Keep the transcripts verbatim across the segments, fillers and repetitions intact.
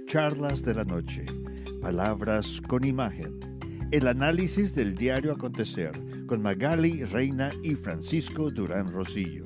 Charlas de la Noche, Palabras con Imagen. El análisis del diario acontecer con Magali Reina y Francisco Durán Rosillo.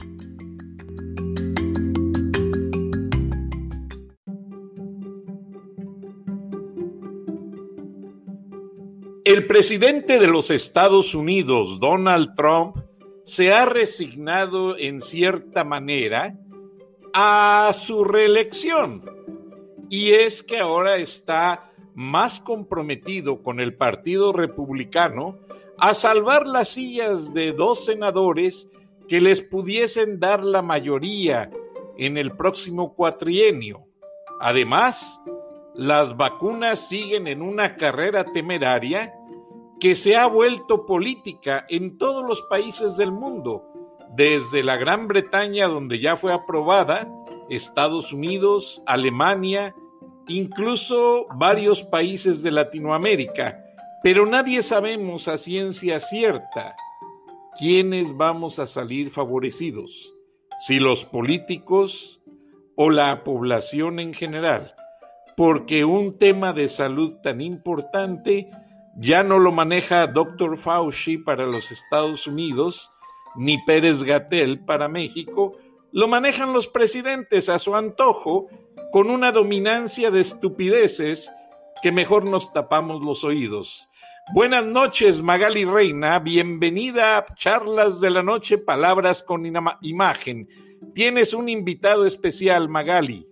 El presidente de los Estados Unidos, Donald Trump, se ha resignado en cierta manera a su reelección. Y es que ahora está más comprometido con el Partido Republicano a salvar las sillas de dos senadores que les pudiesen dar la mayoría en el próximo cuatrienio. Además, las vacunas siguen en una carrera temeraria que se ha vuelto política en todos los países del mundo, desde la Gran Bretaña, donde ya fue aprobada, Estados Unidos, Alemania, incluso varios países de Latinoamérica, pero nadie sabemos a ciencia cierta quiénes vamos a salir favorecidos, si los políticos o la población en general, porque un tema de salud tan importante ya no lo maneja doctor Fauci para los Estados Unidos, ni Pérez-Gatell para México, lo manejan los presidentes a su antojo, con una dominancia de estupideces que mejor nos tapamos los oídos. Buenas noches, Magali Reina, bienvenida a Charlas de la Noche, Palabras con Ima- Imagen. Tienes un invitado especial, Magali.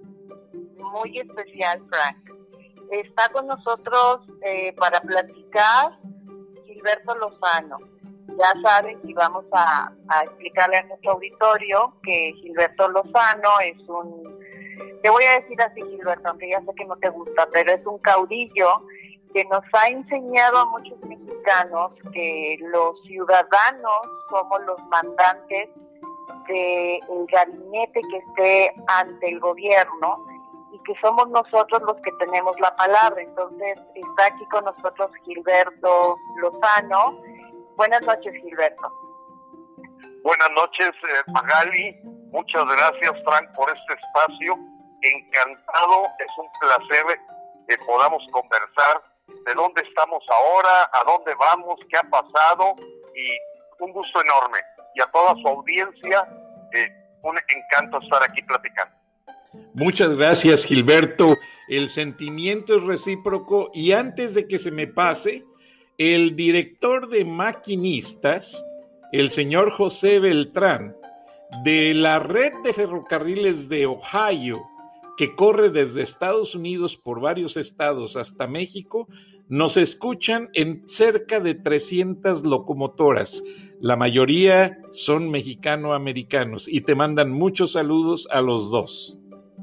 Muy especial, Frank. Está con nosotros eh, para platicar Gilberto Lozano. Ya saben que vamos a, a explicarle a nuestro auditorio que Gilberto Lozano es un... Te voy a decir así, Gilberto, aunque ya sé que no te gusta, pero es un caudillo que nos ha enseñado a muchos mexicanos que los ciudadanos somos los mandantes del gabinete que esté ante el gobierno y que somos nosotros los que tenemos la palabra. Entonces, está aquí con nosotros Gilberto Lozano. Buenas noches, Gilberto. Buenas noches, eh, Magali. Muchas gracias, Frank, por este espacio. Encantado, es un placer que podamos conversar de dónde estamos ahora, a dónde vamos, qué ha pasado, y un gusto enorme. Y a toda su audiencia, eh, un encanto estar aquí platicando. Muchas gracias, Gilberto. El sentimiento es recíproco, y antes de que se me pase, el director de maquinistas, el señor José Beltrán, de la red de ferrocarriles de Ohio, que corre desde Estados Unidos por varios estados hasta México, nos escuchan en cerca de trescientas locomotoras. La mayoría son mexicano-americanos y te mandan muchos saludos a los dos.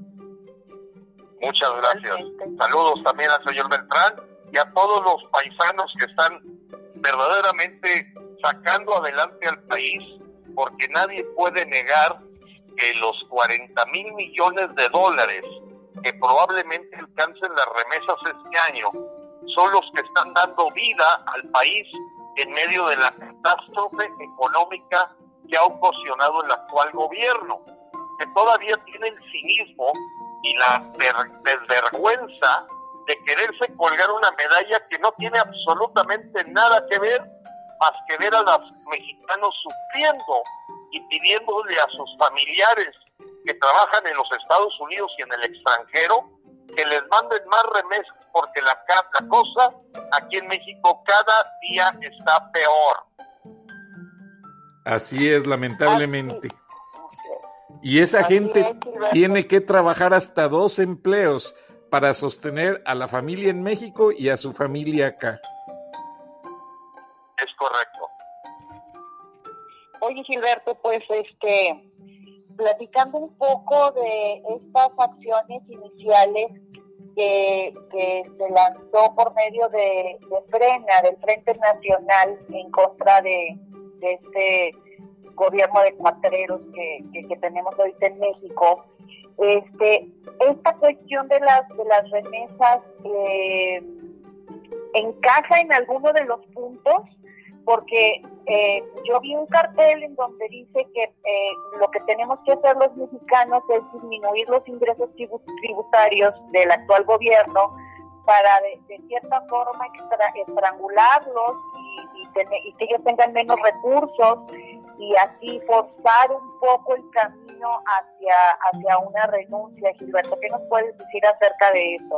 Muchas gracias. Saludos también al señor Beltrán y a todos los paisanos que están verdaderamente sacando adelante al país, porque nadie puede negar que los cuarenta mil millones de dólares que probablemente alcancen las remesas este año son los que están dando vida al país en medio de la catástrofe económica que ha ocasionado el actual gobierno, que todavía tiene el cinismo y la ver- desvergüenza de quererse colgar una medalla que no tiene absolutamente nada que ver más que ver a los mexicanos sufriendo y pidiéndole a sus familiares que trabajan en los Estados Unidos y en el extranjero que les manden más remesas, porque la, la cosa aquí en México cada día está peor. Así es, lamentablemente. Y esa gente tiene que trabajar hasta dos empleos para sostener a la familia en México y a su familia acá. Es correcto. Oye, Gilberto, pues este, platicando un poco de estas acciones iniciales que, que se lanzó por medio de, de Frena, del Frente Nacional en contra de, de este gobierno de cuatreros que, que, que tenemos ahorita en México. Este, esta cuestión de las de las remesas eh, encaja en alguno de los puntos, porque eh, yo vi un cartel en donde dice que eh, lo que tenemos que hacer los mexicanos es disminuir los ingresos tributarios del actual gobierno para de, de cierta forma extra, estrangularlos y, y, tener, y que ellos tengan menos recursos y así forzar un poco el camino hacia, hacia una renuncia. Gilberto, ¿qué nos puedes decir acerca de eso?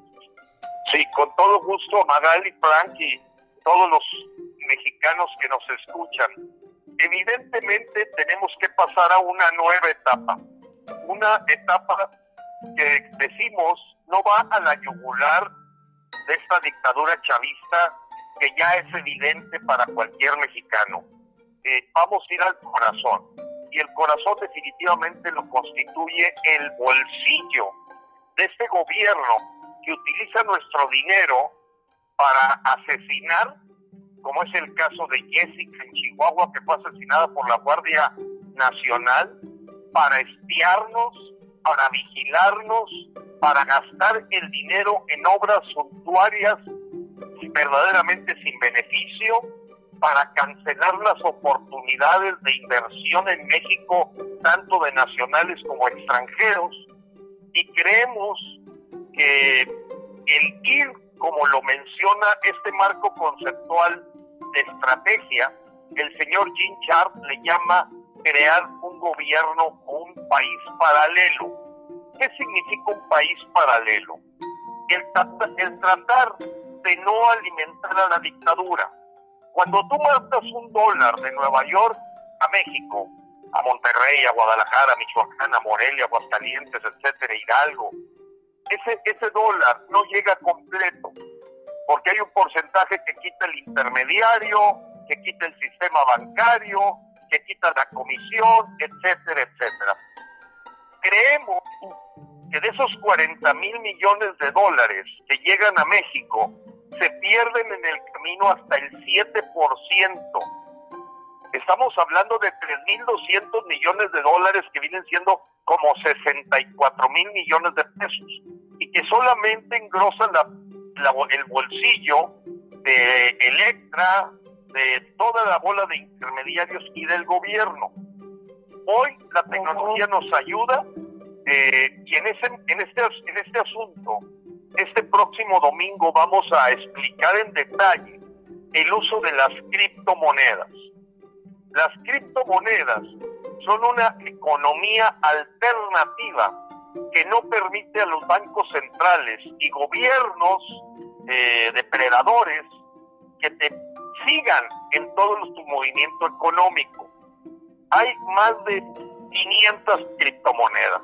Sí, con todo gusto, Magali, Frank y todos los mexicanos que nos escuchan. Evidentemente tenemos que pasar a una nueva etapa, una etapa que decimos no va a la yugular de esta dictadura chavista que ya es evidente para cualquier mexicano. Eh, vamos a ir al corazón, y el corazón definitivamente lo constituye el bolsillo de este gobierno que utiliza nuestro dinero para asesinar, como es el caso de Jessica en Chihuahua, que fue asesinada por la Guardia Nacional, para espiarnos, para vigilarnos, para gastar el dinero en obras suntuarias verdaderamente sin beneficio, para cancelar las oportunidades de inversión en México, tanto de nacionales como extranjeros, y creemos que el ir, como lo menciona este marco conceptual de estrategia, el señor Jim Sharp le llama crear un gobierno o un país paralelo. ¿Qué significa un país paralelo? El, el tratar de no alimentar a la dictadura. Cuando tú mandas un dólar de Nueva York a México, a Monterrey, a Guadalajara, a Michoacán, a Morelia, Aguascalientes, etcétera, Hidalgo, ese, ese dólar no llega completo, porque hay un porcentaje que quita el intermediario, que quita el sistema bancario, que quita la comisión, etcétera, etcétera. Creemos que de esos cuarenta mil millones de dólares que llegan a México, se pierden en el camino hasta el siete por ciento. Estamos hablando de tres mil doscientos millones de dólares, que vienen siendo como sesenta y cuatro mil millones de pesos, y que solamente engrosan la, la, el bolsillo de Electra, de toda la bola de intermediarios y del gobierno. Hoy la tecnología nos ayuda, eh, y en, ese, en, este, en este asunto, este próximo domingo vamos a explicar en detalle el uso de las criptomonedas. Las criptomonedas son una economía alternativa que no permite a los bancos centrales y gobiernos eh, depredadores que te sigan en todo tu movimiento económico. Hay más de quinientas criptomonedas.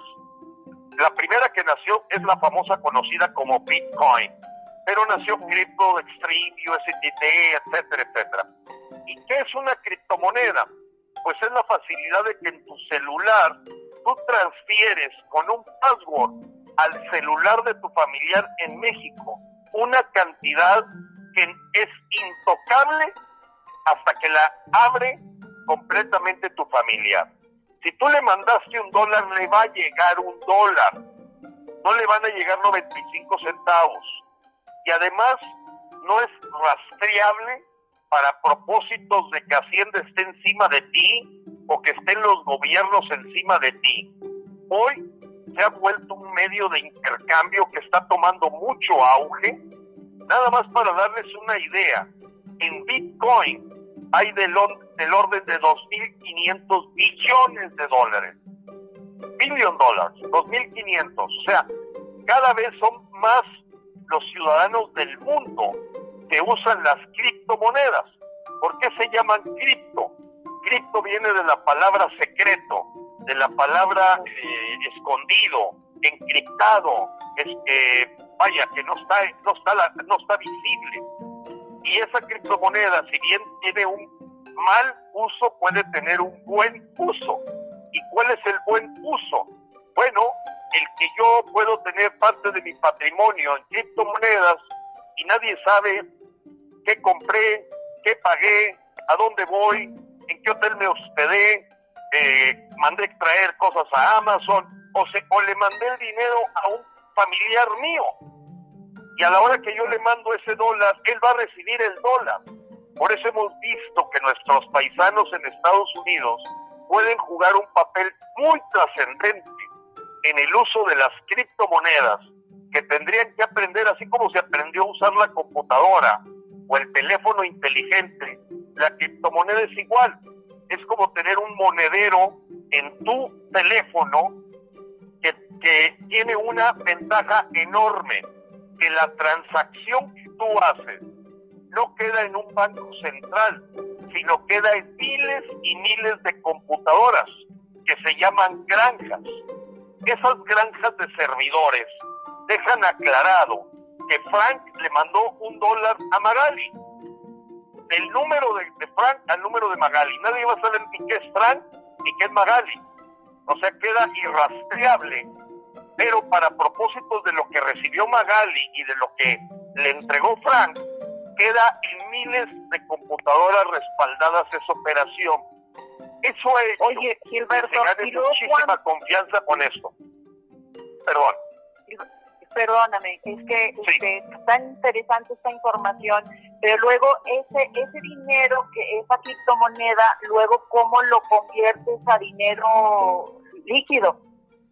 La primera que nació es la famosa conocida como Bitcoin, pero nació Crypto Extreme, U S D T, etcétera, etcétera. ¿Y qué es una criptomoneda? Pues es la facilidad de que en tu celular tú transfieres con un password al celular de tu familiar en México una cantidad que es intocable hasta que la abre completamente tu familiar. Si tú le mandaste un dólar, le va a llegar un dólar. No le van a llegar noventa y cinco centavos. Y además, no es rastreable para propósitos de que Hacienda esté encima de ti o que estén los gobiernos encima de ti. Hoy se ha vuelto un medio de intercambio que está tomando mucho auge. Nada más para darles una idea, en Bitcoin hay del, del orden de dos mil quinientos billones de dólares. Billion dólares, dos mil quinientos. O sea, cada vez son más los ciudadanos del mundo que usan las criptomonedas. ¿Por qué se llaman cripto? Cripto viene de la palabra secreto, de la palabra eh, escondido, encriptado, es que vaya, que no está, no está, la, no está visible. Y esa criptomoneda, si bien tiene un mal uso, puede tener un buen uso. ¿Y cuál es el buen uso? Bueno, el que yo puedo tener parte de mi patrimonio en criptomonedas y nadie sabe qué compré, qué pagué, a dónde voy, en qué hotel me hospedé, eh, mandé traer cosas a Amazon, o, se, o le mandé el dinero a un familiar mío. Y a la hora que yo le mando ese dólar, él va a recibir el dólar. Por eso hemos visto que nuestros paisanos en Estados Unidos pueden jugar un papel muy trascendente en el uso de las criptomonedas, que tendrían que aprender, así como se aprendió a usar la computadora o el teléfono inteligente. La criptomoneda es igual, es como tener un monedero en tu teléfono que, que tiene una ventaja enorme, que la transacción que tú haces no queda en un banco central, sino queda en miles y miles de computadoras que se llaman granjas. Esas granjas de servidores dejan aclarado que Frank le mandó un dólar a Magali. Del número de, de Frank al número de Magali. Nadie va a saber ni qué es Frank ni qué es Magali. O sea, queda irrastreable. Pero para propósitos de lo que recibió Magali y de lo que le entregó Frank, queda en miles de computadoras respaldadas esa operación. Eso es. Oye, Gilberto, se gane y luego muchísima cuando... confianza con esto. Perdón. Perdóname, es que Sí. este, es tan interesante esta información, pero luego ese ese dinero, que esa criptomoneda, luego cómo lo conviertes a dinero líquido.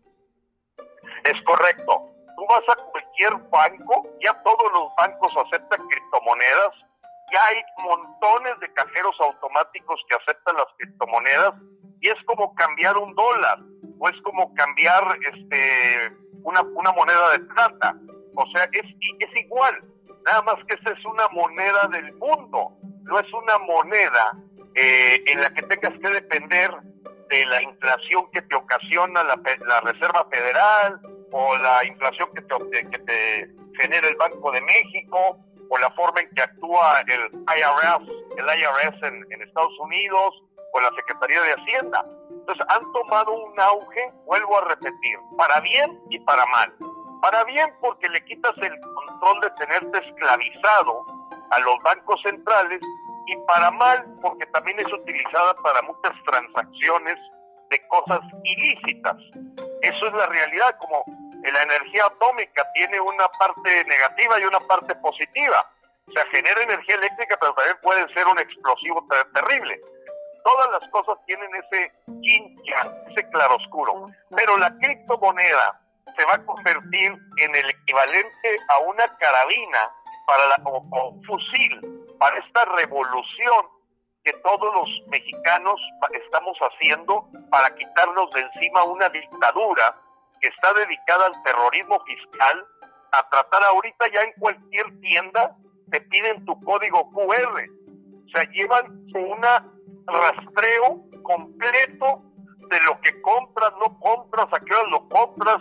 Es correcto. Tú vas a cualquier banco, ya todos los bancos aceptan criptomonedas, ya hay montones de cajeros automáticos que aceptan las criptomonedas, y es como cambiar un dólar, o es como cambiar este una, una moneda de plata. O sea, es, es igual, nada más que esta es una moneda del mundo, no es una moneda eh, en la que tengas que depender de la inflación que te ocasiona la, la Reserva Federal, o la inflación que te, que te genera el Banco de México, o la forma en que actúa el I R S, el I R S en, en Estados Unidos, o la Secretaría de Hacienda. Entonces han tomado un auge, vuelvo a repetir, para bien y para mal. Para bien porque le quitas el control de tenerte esclavizado a los bancos centrales, y para mal porque también es utilizada para muchas transacciones de cosas ilícitas. Eso es la realidad, como la energía atómica tiene una parte negativa y una parte positiva. O sea, genera energía eléctrica, pero también puede ser un explosivo ter- terrible. Todas las cosas tienen ese yin yang, ese claroscuro. Pero la criptomoneda se va a convertir en el equivalente a una carabina para la, o, o un fusil para esta revolución que todos los mexicanos estamos haciendo para quitarnos de encima una dictadura que está dedicada al terrorismo fiscal, a tratar ahorita ya en cualquier tienda te piden tu código Q R. O sea, llevan un rastreo completo de lo que compras, no compras, a qué hora lo compras,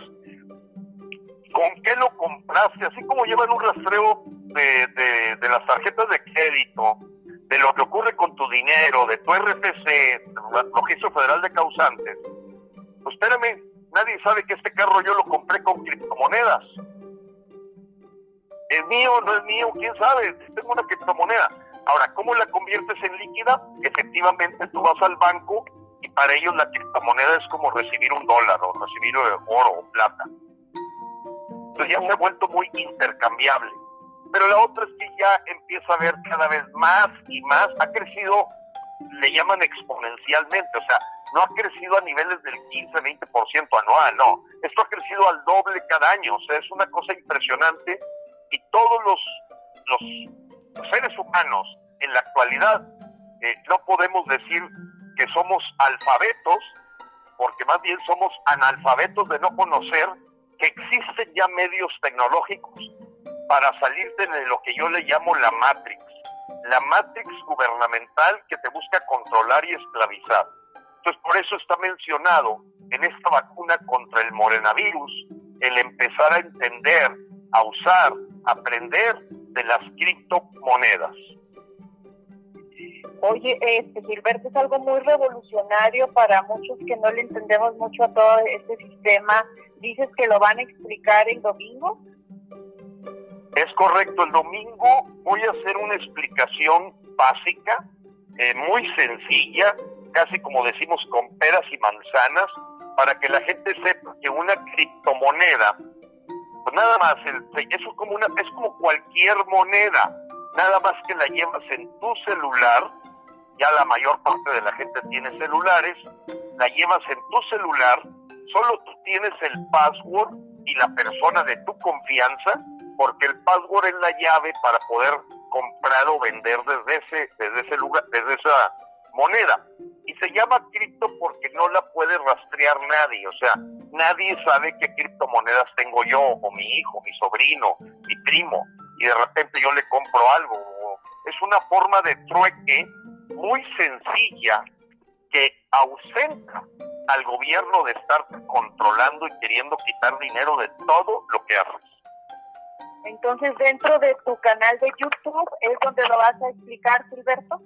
con qué lo compraste, así como llevan un rastreo de, de, de las tarjetas de crédito, de lo que ocurre con tu dinero, de tu R F C, Registro Federal de Causantes. Pues espérame, nadie sabe que este carro yo lo compré con criptomonedas. ¿Es mío? ¿No es mío? ¿Quién sabe? Tengo una criptomoneda. Ahora, ¿cómo la conviertes en líquida? Efectivamente, tú vas al banco y para ellos la criptomoneda es como recibir un dólar o recibir oro o plata. Entonces ya se ha vuelto muy intercambiable. Pero la otra es que ya empieza a haber cada vez más y más, ha crecido, le llaman exponencialmente, o sea, no ha crecido a niveles del quince, veinte por ciento anual, no. Esto ha crecido al doble cada año, o sea, es una cosa impresionante, y todos los, los seres humanos en la actualidad eh, no podemos decir que somos alfabetos, porque más bien somos analfabetos de no conocer que existen ya medios tecnológicos para salirte de lo que yo le llamo la Matrix, la Matrix gubernamental que te busca controlar y esclavizar. Entonces, por eso está mencionado en esta vacuna contra el morenavirus el empezar a entender, a usar, a aprender de las criptomonedas. Oye, este Gilberto, es algo muy revolucionario para muchos que no le entendemos mucho a todo este sistema. Dices que lo van a explicar el domingo. Es correcto, el domingo voy a hacer una explicación básica, eh, muy sencilla, casi como decimos con peras y manzanas, para que la gente sepa que una criptomoneda, pues nada más, el, eso es como una, es como cualquier moneda, nada más que la llevas en tu celular, ya la mayor parte de la gente tiene celulares, la llevas en tu celular, solo tú tienes el password y la persona de tu confianza, porque el password es la llave para poder comprar o vender desde ese, desde ese lugar, desde esa moneda. Y se llama cripto porque no la puede rastrear nadie, o sea, nadie sabe qué criptomonedas tengo yo, o mi hijo, mi sobrino, mi primo, y de repente yo le compro algo. Es una forma de trueque muy sencilla que ausenta al gobierno de estar controlando y queriendo quitar dinero de todo lo que haces. Entonces, dentro de tu canal de YouTube es donde lo vas a explicar, Gilberto.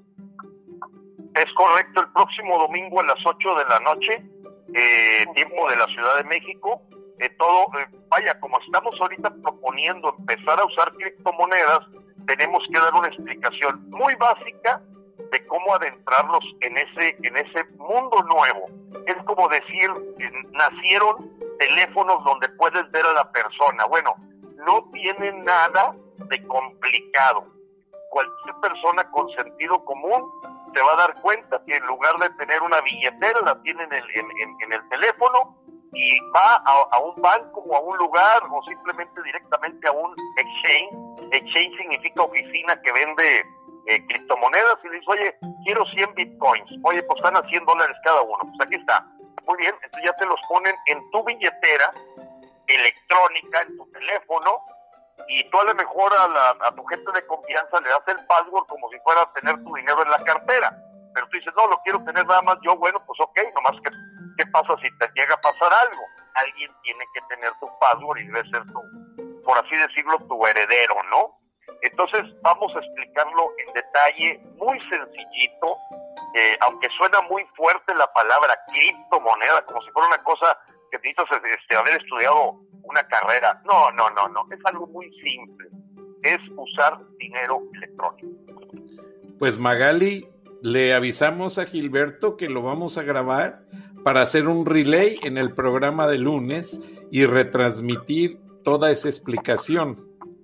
Es correcto, el próximo domingo a las ocho de la noche, eh, okay. Tiempo de la Ciudad de México, eh, todo, eh, vaya, como estamos ahorita proponiendo empezar a usar criptomonedas, tenemos que dar una explicación muy básica de cómo adentrarlos en ese, en ese mundo nuevo. Es como decir, eh, nacieron teléfonos donde puedes ver a la persona. Bueno, no tiene nada de complicado. Cualquier persona con sentido común se va a dar cuenta que en lugar de tener una billetera, la tiene en el, en, en, en el teléfono, y va a, a un banco o a un lugar, o simplemente directamente a un exchange. Exchange significa oficina que vende eh, criptomonedas, y le dice, oye, quiero cien bitcoins. Oye, pues están a cien dólares cada uno. Pues aquí está. Muy bien, entonces ya te los ponen en tu billetera electrónica, en tu teléfono, y tú a lo mejor a, la, a tu gente de confianza le das el password como si fuera a tener tu dinero en la cartera. Pero tú dices, no, lo quiero tener nada más yo. Bueno, pues ok, nomás que, ¿qué pasa si te llega a pasar algo? Alguien tiene que tener tu password y debe ser tu, por así decirlo, tu heredero, ¿no? Entonces vamos a explicarlo en detalle, muy sencillito, eh, aunque suena muy fuerte la palabra criptomoneda, como si fuera una cosa que necesitas este, haber estudiado una carrera. No, no, no, no, es algo muy simple, es usar dinero electrónico. Pues Magali, le avisamos a Gilberto que lo vamos a grabar para hacer un relay en el programa de lunes y retransmitir toda esa explicación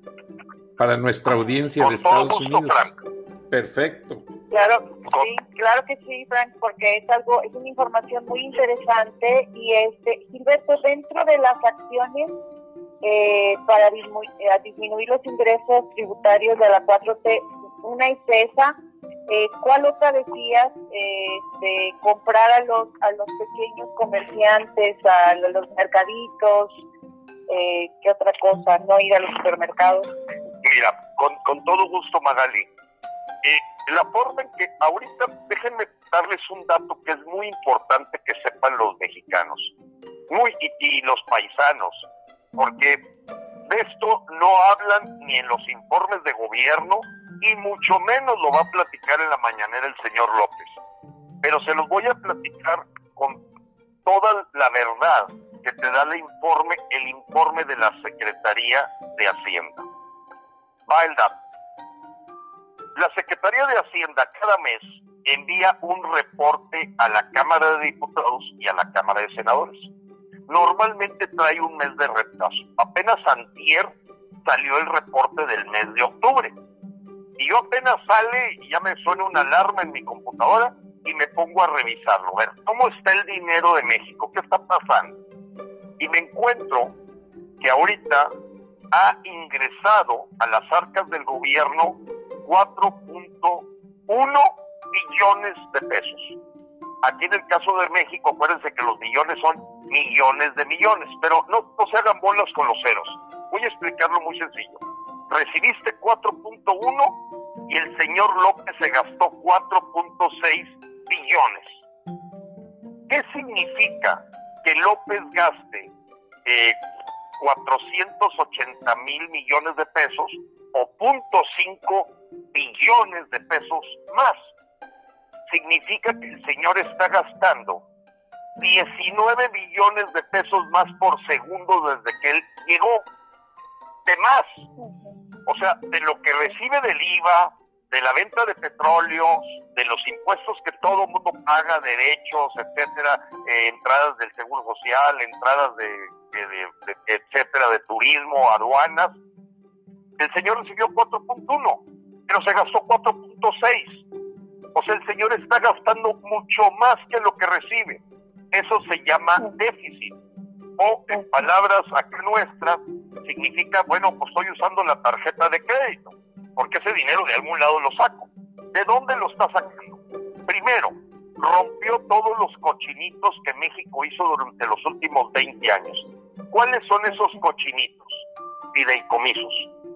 para nuestra audiencia Con de Estados gusto, Unidos. Frank. Perfecto. Claro, sí, claro que sí, Frank, porque es algo, es una información muy interesante. Y este, Gilberto, dentro de las acciones eh, para dismu- eh, disminuir los ingresos tributarios de la cuatro T, una es esa. Eh, ¿Cuál otra decías? Eh, de comprar a los a los pequeños comerciantes, a los mercaditos. Eh, ¿Qué otra cosa? No ir a los supermercados. Mira, con, con todo gusto, Magali. Eh, la forma en que ahorita, déjenme darles un dato que es muy importante que sepan los mexicanos, muy y, y los paisanos, porque de esto no hablan ni en los informes de gobierno, y mucho menos lo va a platicar en la mañanera el señor López. Pero se los voy a platicar con toda la verdad que te da el informe, el informe de la Secretaría de Hacienda. Va el dato. La Secretaría de Hacienda cada mes envía un reporte a la Cámara de Diputados y a la Cámara de Senadores. Normalmente trae un mes de retraso. Apenas antier salió el reporte del mes de octubre. Y yo apenas sale y ya me suena una alarma en mi computadora y me pongo a revisarlo. A ver, ¿cómo está el dinero de México? ¿Qué está pasando? Y me encuentro que ahorita ha ingresado a las arcas del gobierno cuatro punto uno billones de pesos. Aquí en el caso de México, acuérdense que los millones son millones de millones, pero no, no se hagan bolas con los ceros. Voy a explicarlo muy sencillo. Recibiste cuatro punto uno y el señor López se gastó cuatro punto seis billones. ¿Qué significa que López gaste eh, cuatrocientos ochenta mil millones de pesos o punto cinco billones de pesos más? Significa que el señor está gastando diecinueve billones de pesos más por segundo desde que él llegó. De más. O sea, de lo que recibe del I V A, de la venta de petróleos, de los impuestos que todo el mundo paga, derechos, etcétera, eh, entradas del Seguro Social, entradas de, de, de, de etcétera, de turismo, aduanas. El señor recibió cuatro punto uno. pero se gastó cuatro punto seis. O sea, el señor está gastando mucho más que lo que recibe. Eso se llama déficit. O, en palabras acá nuestras, significa, bueno, pues estoy usando la tarjeta de crédito, porque ese dinero de algún lado lo saco. ¿De dónde lo está sacando? Primero, rompió todos los cochinitos que México hizo durante los últimos veinte años. ¿Cuáles son esos cochinitos? Fideicomisos.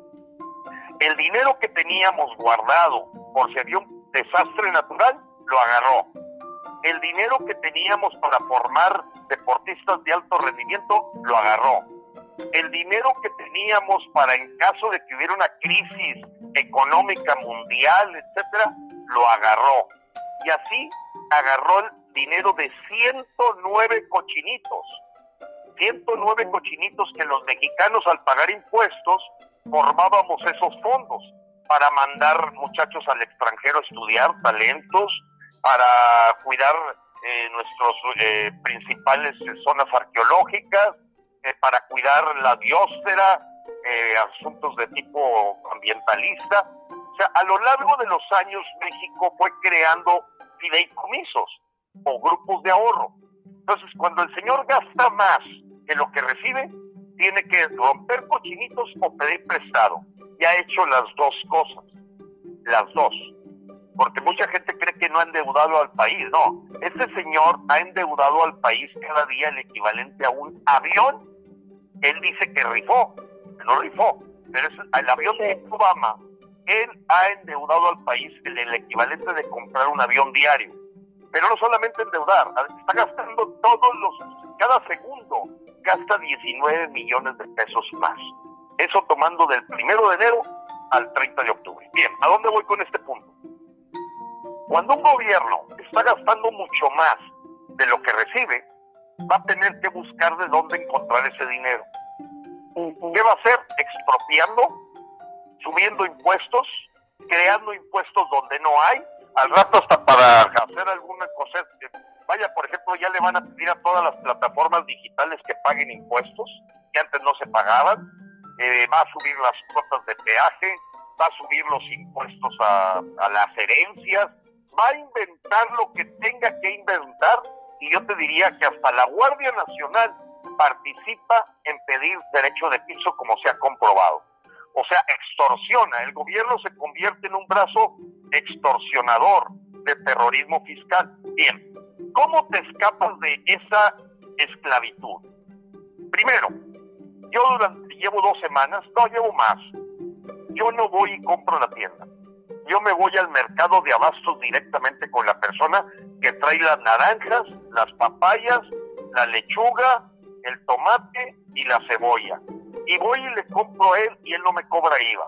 El dinero que teníamos guardado por si había un desastre natural, lo agarró. El dinero que teníamos para formar deportistas de alto rendimiento, lo agarró. El dinero que teníamos para en caso de que hubiera una crisis económica mundial, etcétera, lo agarró. Y así agarró el dinero de ciento nueve cochinitos. ciento nueve cochinitos que los mexicanos, al pagar impuestos, formábamos esos fondos para mandar muchachos al extranjero a estudiar, talentos, para cuidar eh, nuestras eh, principales eh, zonas arqueológicas, eh, para cuidar la biosfera, eh, asuntos de tipo ambientalista. O sea, a lo largo de los años México fue creando fideicomisos o grupos de ahorro. Entonces, cuando el señor gasta más que lo que recibe, tiene que romper cochinitos o pedir prestado. Y ha hecho las dos cosas, las dos. Porque mucha gente cree que no ha endeudado al país. No, este señor ha endeudado al país cada día el equivalente a un avión. Él dice que rifó, que no rifó, pero es el avión de Obama. Él ha endeudado al país el, el equivalente de comprar un avión diario. Pero no solamente endeudar, está gastando todos los, cada segundo, gasta diecinueve millones de pesos más. Eso tomando del primero de enero al treinta de octubre. Bien, ¿a dónde voy con este punto? Cuando un gobierno está gastando mucho más de lo que recibe, va a tener que buscar de dónde encontrar ese dinero. ¿Qué va a hacer? Expropiando, subiendo impuestos, creando impuestos donde no hay, al rato hasta para hacer alguna cosa. Vaya, por ejemplo, ya le van a pedir a todas las plataformas digitales que paguen impuestos, que antes no se pagaban, eh, va a subir las cuotas de peaje, va a subir los impuestos a, a las herencias, va a inventar lo que tenga que inventar, y yo te diría que hasta la Guardia Nacional participa en pedir derecho de piso, como se ha comprobado. O sea, extorsiona. El gobierno se convierte en un brazo extorsionador de terrorismo fiscal. Bien, ¿cómo te escapas de esa esclavitud? Primero, yo durante, llevo dos semanas, no, llevo más. Yo no voy y compro en la tienda. Yo me voy al mercado de abastos directamente con la persona que trae las naranjas, las papayas, la lechuga, el tomate y la cebolla. Y voy y le compro a él y él no me cobra I V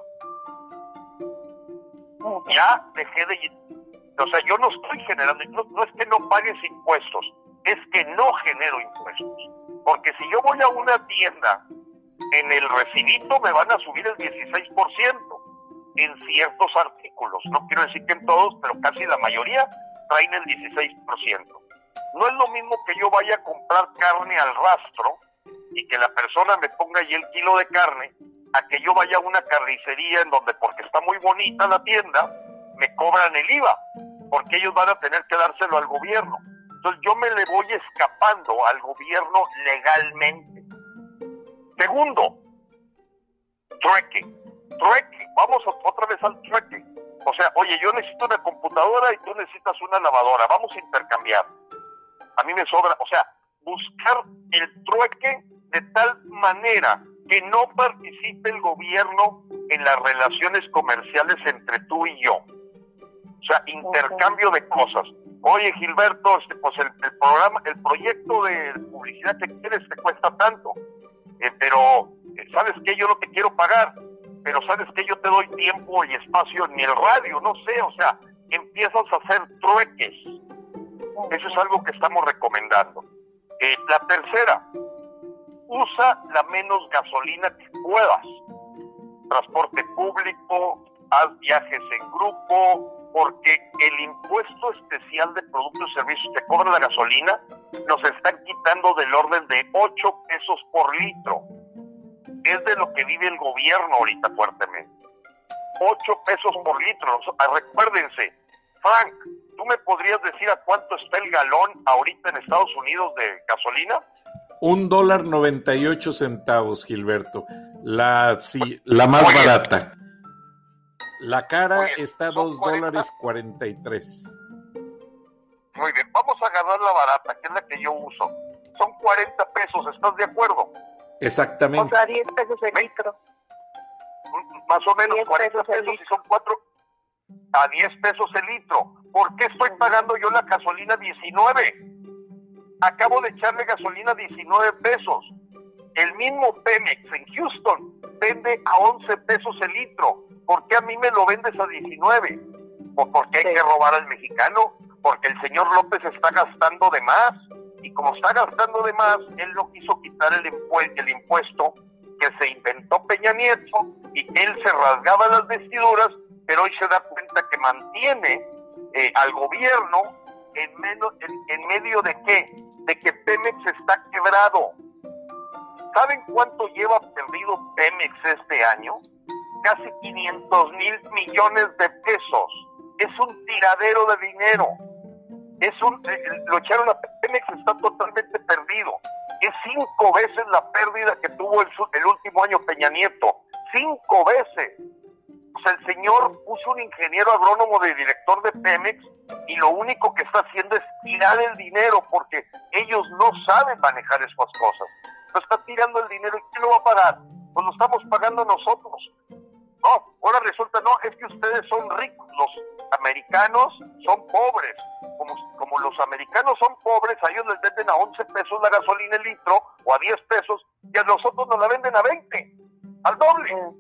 A. Ya dejé de... O sea, yo no estoy generando... No, no es que no pagues impuestos, es que no genero impuestos. Porque si yo voy a una tienda, en el recibito me van a subir el dieciséis por ciento en ciertos artículos. No quiero decir que en todos, pero casi la mayoría traen el dieciséis por ciento. No es lo mismo que yo vaya a comprar carne al rastro y que la persona me ponga ahí el kilo de carne, a que yo vaya a una carnicería en donde, porque está muy bonita la tienda, me cobran el I V A, porque ellos van a tener que dárselo al gobierno. Entonces yo me le voy escapando al gobierno legalmente. Segundo, trueque. Trueque, vamos otra vez al trueque. O sea, oye, yo necesito una computadora y tú necesitas una lavadora, vamos a intercambiar. A mí me sobra, o sea, buscar el trueque de tal manera que no participe el gobierno en las relaciones comerciales entre tú y yo. O sea, intercambio de cosas. Oye, Gilberto, este, pues el, el programa, el proyecto de publicidad que quieres te cuesta tanto, eh, pero eh, ¿sabes qué? Yo no te quiero pagar, pero ¿sabes qué? Yo te doy tiempo y espacio en el radio, no sé, o sea, empiezas a hacer trueques. Eso es algo que estamos recomendando. Eh, la tercera, usa la menos gasolina que puedas. Transporte público, haz viajes en grupo, porque el impuesto especial de productos y servicios que cobra la gasolina nos están quitando del orden de ocho pesos por litro. Es de lo que vive el gobierno ahorita fuertemente. ocho pesos por litro. Recuérdense, Frank, ¿tú me podrías decir a cuánto está el galón ahorita en Estados Unidos de gasolina? Un dólar noventa y ocho centavos, Gilberto. La, sí, la más Oye, barata. La cara oye, está a son dos cuarenta dólares cuarenta y tres. Muy bien, vamos a agarrar la barata, que es la que yo uso. Son cuarenta pesos, ¿estás de acuerdo? Exactamente. O sea, diez pesos el litro. Más o menos diez cuarenta pesos el pesos y litro. son cuatro a diez pesos el litro. ¿Por qué estoy pagando yo la gasolina diecinueve? Acabo de echarle gasolina diecinueve pesos. El mismo Pemex en Houston vende a once pesos el litro. ¿Por qué a mí me lo vendes a diecinueve? ¿O porque hay Sí. que robar al mexicano? Porque el señor López está gastando de más. Y como está gastando de más, él no quiso quitar el, impu- el impuesto que se inventó Peña Nieto, y él se rasgaba las vestiduras, pero hoy se da cuenta que mantiene eh, al gobierno en, menos, en, en medio de qué, de que Pemex está quebrado. ¿Saben cuánto lleva perdido Pemex este año? Casi quinientos mil millones de pesos. Es un tiradero de dinero. Es un, eh, lo echaron a Pemex, está totalmente perdido. Es cinco veces la pérdida que tuvo el, el último año Peña Nieto. Cinco veces. O sea, el señor puso un ingeniero agrónomo de director de Pemex y lo único que está haciendo es tirar el dinero porque ellos no saben manejar esas cosas. Lo está tirando el dinero. ¿Y quién lo va a pagar? Pues lo estamos pagando nosotros. No, ahora resulta, no, es que ustedes son ricos, los americanos son pobres. Como, como los americanos son pobres, a ellos les venden a once pesos la gasolina el litro, o a diez pesos, y a nosotros nos la venden a veinte, al doble.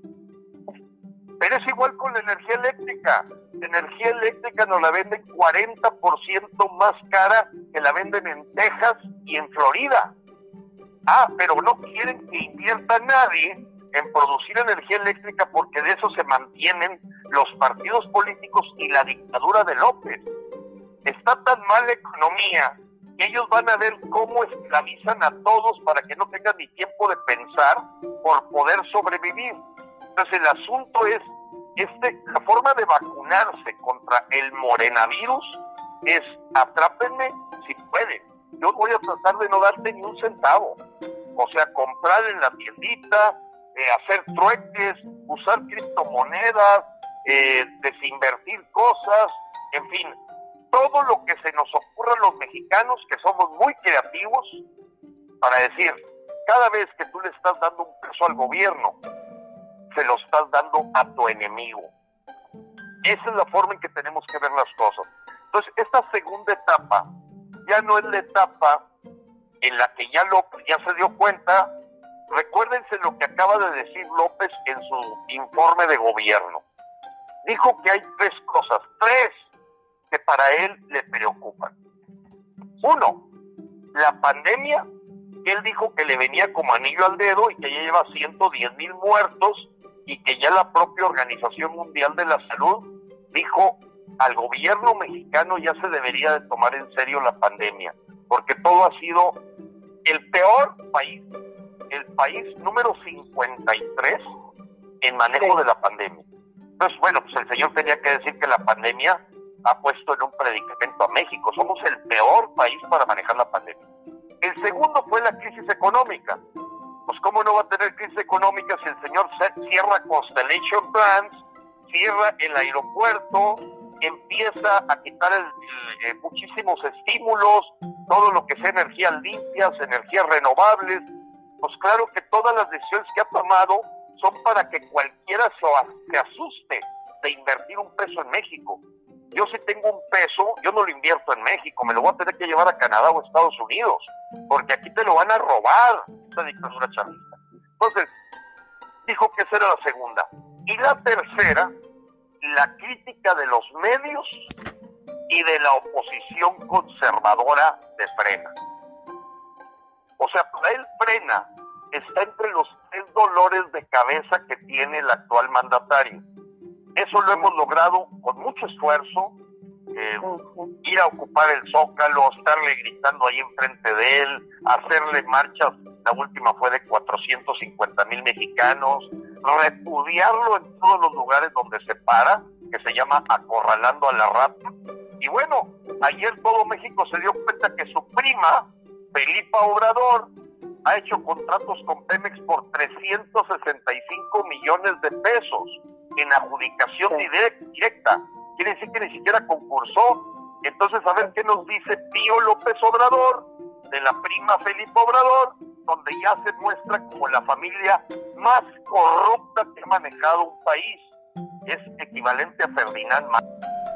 Pero es igual con la energía eléctrica. La energía eléctrica nos la venden cuarenta por ciento más cara que la venden en Texas y en Florida. Ah, pero no quieren que invierta nadie en producir energía eléctrica porque de eso se mantienen los partidos políticos y la dictadura de López. Está tan mal la economía que ellos van a ver cómo esclavizan a todos para que no tengan ni tiempo de pensar por poder sobrevivir. Entonces el asunto es, este, la forma de vacunarse contra el morenavirus es atrápenme si pueden. Yo voy a tratar de no darte ni un centavo. O sea, comprar en la tiendita, eh, hacer trueques, usar criptomonedas, eh, desinvertir cosas, en fin, todo lo que se nos ocurra a los mexicanos, que somos muy creativos, para decir, cada vez que tú le estás dando un peso al gobierno, se lo estás dando a tu enemigo. Esa es la forma en que tenemos que ver las cosas. Entonces, esta segunda etapa ya no es la etapa en la que ya López ya se dio cuenta. Recuérdense lo que acaba de decir López en su informe de gobierno. Dijo que hay tres cosas, tres que para él le preocupan. Uno, la pandemia, que él dijo que le venía como anillo al dedo y que ya lleva ciento diez mil muertos y que ya la propia Organización Mundial de la Salud dijo al gobierno mexicano ya se debería de tomar en serio la pandemia, porque todo ha sido el peor país, el país número cincuenta y tres en manejo de la pandemia. Entonces, bueno, pues el señor tenía que decir que la pandemia ha puesto en un predicamento a México. Somos el peor país para manejar la pandemia. El segundo fue la crisis económica. Pues cómo no va a tener crisis económica si el señor cierra Constellation Brands, cierra el aeropuerto, empieza a quitar el, el, eh, muchísimos estímulos, todo lo que sea energías limpias, energías renovables. Pues claro que todas las decisiones que ha tomado son para que cualquiera se, se asuste de invertir un peso en México. Yo si tengo un peso, yo no lo invierto en México, me lo voy a tener que llevar a Canadá o Estados Unidos, porque aquí te lo van a robar, esta dictadura chavista. Entonces, dijo que esa era la segunda. Y la tercera, la crítica de los medios y de la oposición conservadora de Frena. O sea, para él Frena está entre los tres dolores de cabeza que tiene el actual mandatario. Eso lo hemos logrado con mucho esfuerzo, eh, uh-huh. ir a ocupar el Zócalo, estarle gritando ahí enfrente de él, hacerle marchas, la última fue de cuatrocientos cincuenta mil mexicanos, repudiarlo en todos los lugares donde se para, que se llama Acorralando a la Rata. Y bueno, ayer todo México se dio cuenta que su prima, Felipa Obrador, ha hecho contratos con Pemex por trescientos sesenta y cinco millones de pesos en adjudicación directa. Quiere decir que ni siquiera concursó. Entonces, a ver qué nos dice Pío López Obrador, de la prima Felipa Obrador, donde ya se muestra como la familia más corrupta que ha manejado un país. Es equivalente a Ferdinand Marcos.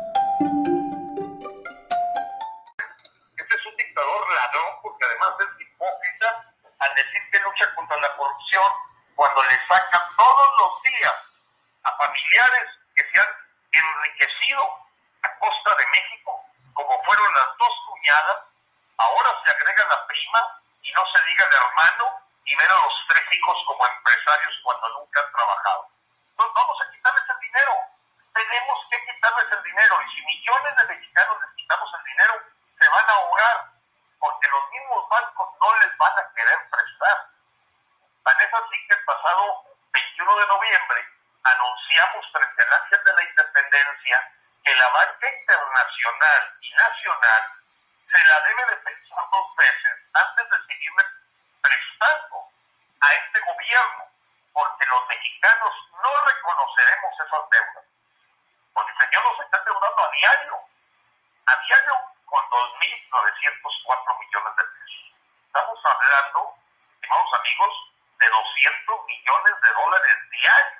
Este es un dictador ladrón, porque además es hipócrita al decir que lucha contra la corrupción cuando le sacan todos los días a familiares que se han enriquecido a costa de México, como fueron las dos cuñadas. Ahora se agrega la prima y no se diga el hermano, y ver a los tres hijos como empresarios cuando nunca han trabajado. Entonces vamos a quitarles el dinero. Tenemos que quitarles el dinero, y si millones de mexicanos les quitamos el dinero, se van a ahogar, porque los mismos bancos no les van a querer prestar. Tan es así que el pasado veintiuno de noviembre anunciamos frente al Ángel de la Independencia que la banca internacional y nacional se la debe de pensar dos veces antes de seguirle prestando a este gobierno, porque los mexicanos no reconoceremos esas deudas, porque el señor nos está endeudando a diario, a diario con dos mil novecientos cuatro millones de pesos. Estamos hablando, estimados amigos, de doscientos millones de dólares diarios.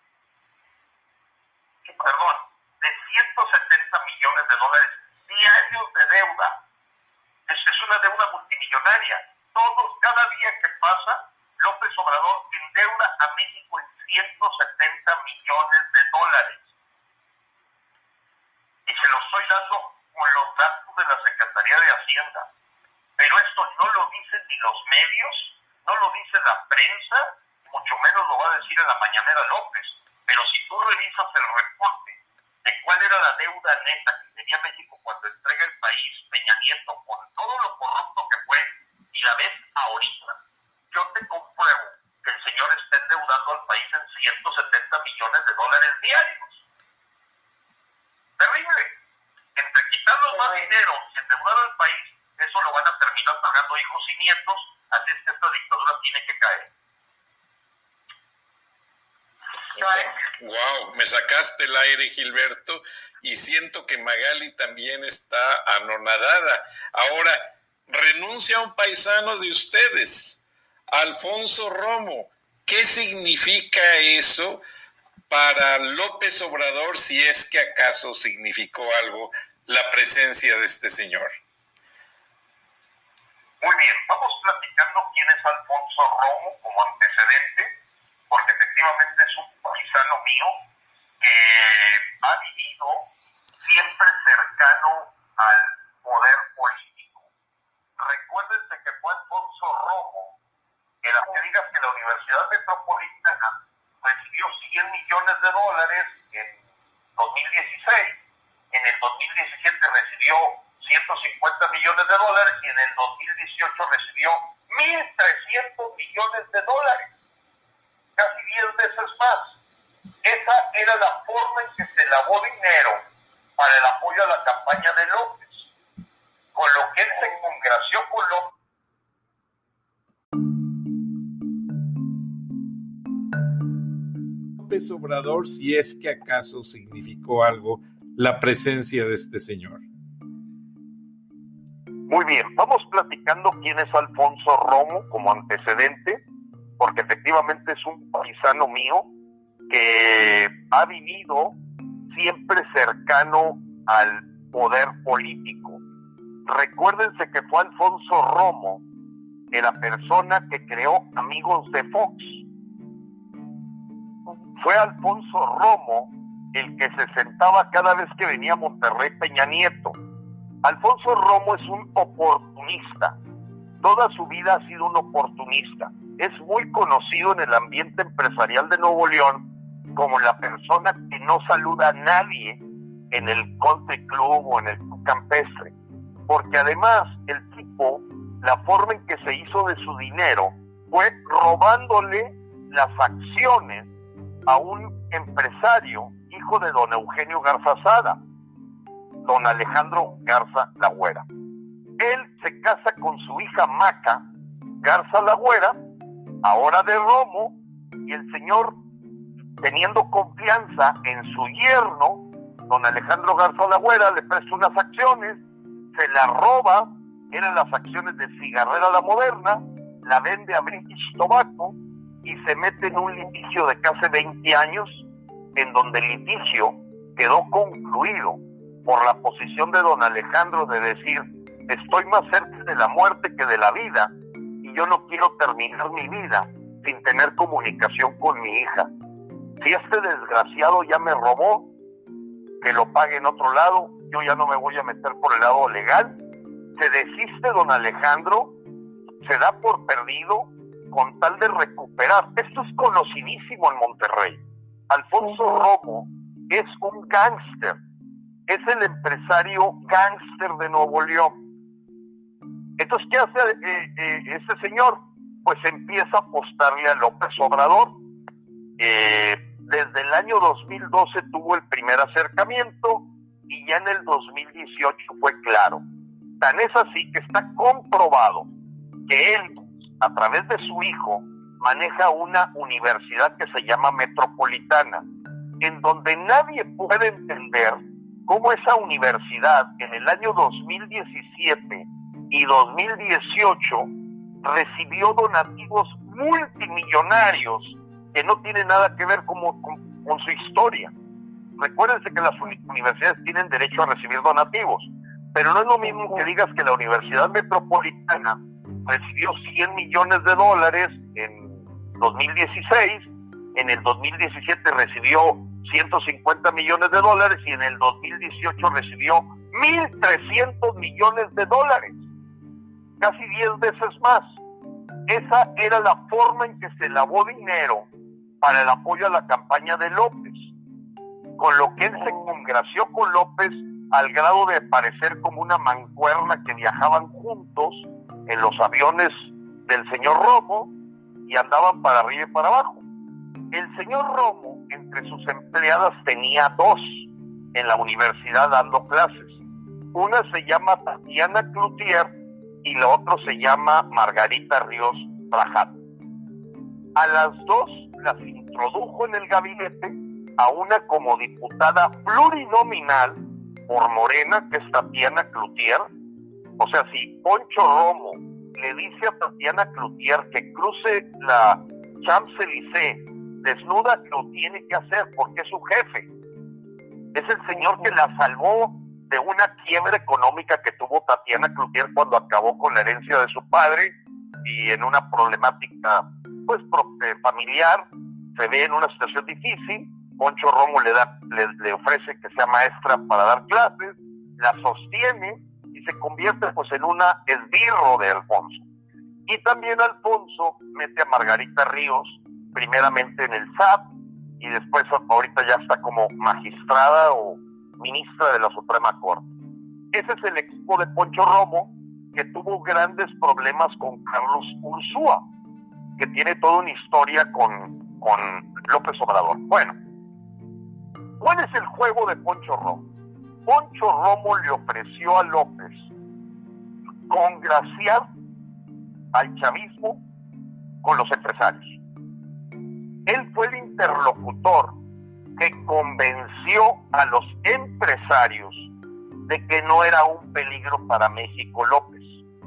Perdón, de ciento setenta millones de dólares diarios de deuda. Es, es una deuda multimillonaria. Todos, cada día que pasa, López Obrador endeuda a México en ciento setenta millones de dólares. Y se lo estoy dando con los datos de la Secretaría de Hacienda. Pero esto no lo dicen ni los medios, no lo dice la prensa, mucho menos lo va a decir en la mañanera López. Pero si tú revisas el reporte de cuál era la deuda neta que tenía México cuando entrega el país Peña Nieto, con todo lo corrupto que fue, y la ves ahorita, yo te compruebo que el señor está endeudando al país en ciento setenta millones de dólares diarios. Terrible. Entre quitarnos más dinero y endeudar al país, eso lo van a terminar pagando hijos y nietos, así es que esta dictadura tiene que caer. Wow, me sacaste el aire, Gilberto, y siento que Magali también está anonadada. Ahora, renuncia un paisano de ustedes, Alfonso Romo. ¿Qué significa eso para López Obrador, si es que acaso significó algo la presencia de este señor? Muy bien, vamos platicando quién es Alfonso Romo como antecedente, porque efectivamente es un paisano mío que ha vivido siempre cercano al poder político. Recuérdense que fue Alfonso Romo, que la que digas que la Universidad Metropolitana recibió cien millones de dólares en dos mil dieciséis, en el dos mil diecisiete recibió ciento cincuenta millones de dólares y en el dos mil dieciocho recibió mil trescientos millones de dólares. Casi diez veces más. Esa era la forma en que se lavó dinero para el apoyo a la campaña de López, con lo que él se congració con López. López Obrador, si es que acaso significó algo la presencia de este señor. Muy bien, vamos platicando quién es Alfonso Romo como antecedente, porque efectivamente es un paisano mío que ha vivido siempre cercano al poder político. Recuérdense que fue Alfonso Romo, de la persona que creó Amigos de Fox. Fue Alfonso Romo el que se sentaba cada vez que venía a Monterrey Peña Nieto. Alfonso Romo es un oportunista. Toda su vida ha sido un oportunista. Es muy conocido en el ambiente empresarial de Nuevo León como la persona que no saluda a nadie en el country club o en el club campestre. Porque además el tipo, la forma en que se hizo de su dinero fue robándole las acciones a un empresario, hijo de don Eugenio Garza Sada, don Alejandro Garza Lagüera. Él se casa con su hija Maca Garza Lagüera, ahora de Romo, y el señor, teniendo confianza en su yerno, don Alejandro Garza Lagüera, le presta unas acciones, se las roba, eran las acciones de Cigarrera La Moderna, la vende a British Tobacco y se mete en un litigio de casi veinte años, en donde el litigio quedó concluido por la posición de don Alejandro de decir: estoy más cerca de la muerte que de la vida y yo no quiero terminar mi vida sin tener comunicación con mi hija. Si este desgraciado ya me robó, que lo pague en otro lado, yo ya no me voy a meter por el lado legal. Se desiste don Alejandro, se da por perdido con tal de recuperar. Esto es conocidísimo en Monterrey. Alfonso Romo es un gángster, es el empresario gángster de Nuevo León. Entonces, ¿qué hace eh, eh, ese señor? Pues empieza a apostarle a López Obrador. Eh, desde el año dos mil doce tuvo el primer acercamiento y ya en el dos mil dieciocho fue claro. Tan es así que está comprobado que él, a través de su hijo, maneja una universidad que se llama Metropolitana, en donde nadie puede entender cómo esa universidad en el año dos mil diecisiete y dos mil dieciocho recibió donativos multimillonarios que no tienen nada que ver con, con, con su historia. Recuérdense que las universidades tienen derecho a recibir donativos, pero no es lo mismo que digas que la Universidad Metropolitana recibió cien millones de dólares en dos mil dieciséis, en el dos mil diecisiete recibió ciento cincuenta millones de dólares y en el dos mil dieciocho recibió mil trescientos millones de dólares, casi diez veces más. Esa era la forma en que se lavó dinero para el apoyo a la campaña de López, con lo que él se congració con López al grado de parecer como una mancuerna que viajaban juntos en los aviones del señor Romo y andaban para arriba y para abajo. El señor Romo, entre sus empleadas, tenía dos en la universidad dando clases. Una se llama Tatiana Cloutier y la otra se llama Margarita Ríos Brajat. A las dos las introdujo en el gabinete, a una como diputada plurinominal por Morena, que es Tatiana Cloutier. O sea, si Poncho Romo le dice a Tatiana Cloutier que cruce la Champs-Élysées desnuda, lo tiene que hacer porque es su jefe. Es el señor que la salvó de una quiebra económica que tuvo Tatiana Cloutier cuando acabó con la herencia de su padre y en una problemática pues familiar, se ve en una situación difícil. Poncho Romo le da le, le ofrece que sea maestra para dar clases, la sostiene y se convierte pues en una esbirro de Alfonso. Y también Alfonso mete a Margarita Ríos primeramente en el S A T y después ahorita ya está como magistrada o ministra de la Suprema Corte. Ese es el equipo de Poncho Romo, que tuvo grandes problemas con Carlos Ursúa, que tiene toda una historia con, con López Obrador. Bueno, ¿cuál es el juego de Poncho Romo? Poncho Romo le ofreció a López congraciar al chavismo con los empresarios. Él fue el interlocutor que convenció a los empresarios de que no era un peligro para México López.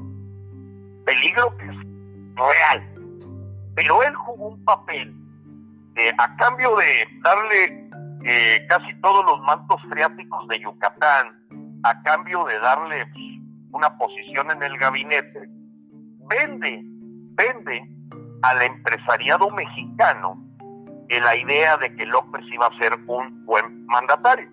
Peligro que es real. Pero él jugó un papel eh, a cambio de darle eh, casi todos los mantos freáticos de Yucatán, a cambio de darle pues, una posición en el gabinete, vende, vende al empresariado mexicano eh, la idea de que López iba a ser un buen mandatario.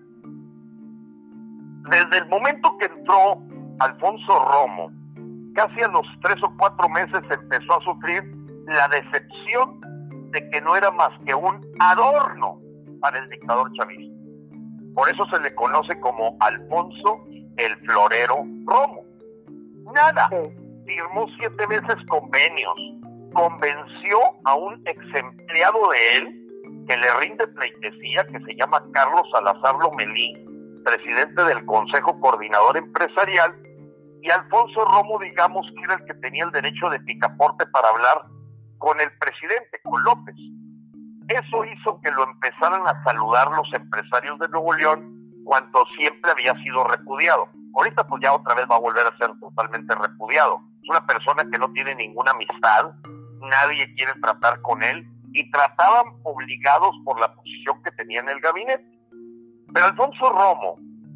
Desde el momento que entró Alfonso Romo, casi a los tres o cuatro meses empezó a sufrir la decepción de que no era más que un adorno para el dictador chavista. Por eso se le conoce como Alfonso el Florero Romo. Nada, firmó siete veces convenios, convenció a un ex empleado de él que le rinde pleitesía, que se llama Carlos Salazar Lomelí, presidente del Consejo Coordinador Empresarial, y Alfonso Romo, digamos que era el que tenía el derecho de picaporte para hablar con el presidente, con López. Eso hizo que lo empezaran a saludar los empresarios de Nuevo León, cuando siempre había sido repudiado. Ahorita pues ya otra vez va a volver a ser totalmente repudiado. Es una persona que no tiene ninguna amistad, nadie quiere tratar con él, y trataban obligados por la posición que tenía en el gabinete. Pero Alfonso Romo,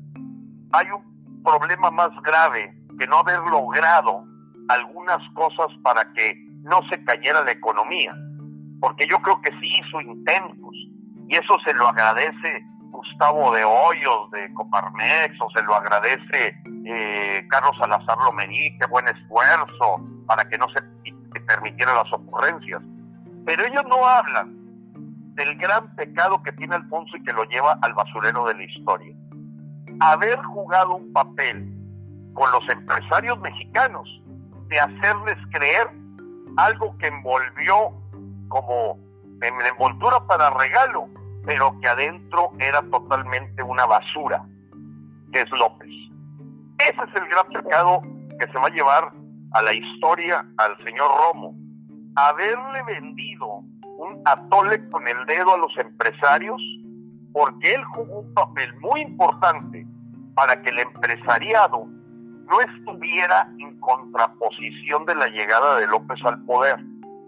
hay un problema más grave que no haber logrado algunas cosas para que no se cayera la economía, porque yo creo que sí hizo intentos, y eso se lo agradece Gustavo de Hoyos de Coparmex, o se lo agradece eh, Carlos Salazar Lomelí, qué buen esfuerzo para que no se que permitieran las ocurrencias. Pero ellos no hablan del gran pecado que tiene Alfonso y que lo lleva al basurero de la historia. Haber jugado un papel con los empresarios mexicanos, de hacerles creer algo que envolvió como en envoltura para regalo, pero que adentro era totalmente una basura, que es López. Ese es el gran pecado que se va a llevar a la historia al señor Romo. Haberle vendido un atole con el dedo a los empresarios, porque él jugó un papel muy importante para que el empresariado no estuviera en contraposición de la llegada de López al poder.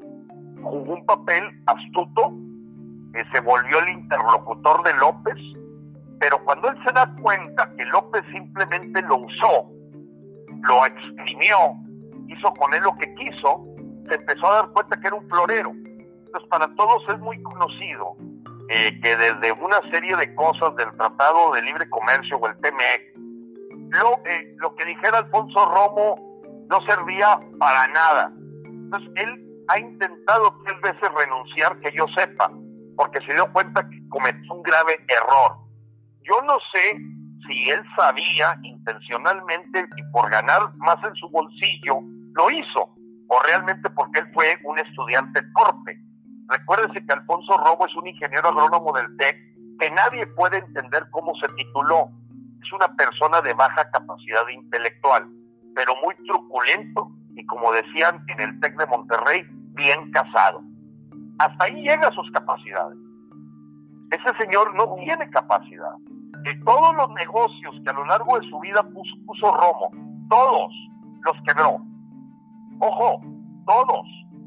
Jugó un papel astuto, que se volvió el interlocutor de López, pero cuando él se da cuenta que López simplemente lo usó, lo exprimió, hizo con él lo que quiso, se empezó a dar cuenta que era un florero. Entonces, para todos es muy conocido eh, que desde una serie de cosas del Tratado de Libre Comercio o el T M E C, lo, eh, lo que dijera Alfonso Romo no servía para nada. Entonces, él ha intentado tres veces renunciar, que yo sepa, porque se dio cuenta que cometió un grave error. Yo no sé si él sabía intencionalmente y por ganar más en su bolsillo lo hizo, o realmente porque él fue un estudiante torpe. Recuérdense que Alfonso Romo es un ingeniero agrónomo del T E C que nadie puede entender cómo se tituló. Es una persona de baja capacidad intelectual, pero muy truculento y, como decían en el T E C de Monterrey, bien casado. Hasta ahí llega sus capacidades. Ese señor no tiene capacidad. De todos los negocios que a lo largo de su vida puso, puso Romo, todos los quebró. Ojo, todos.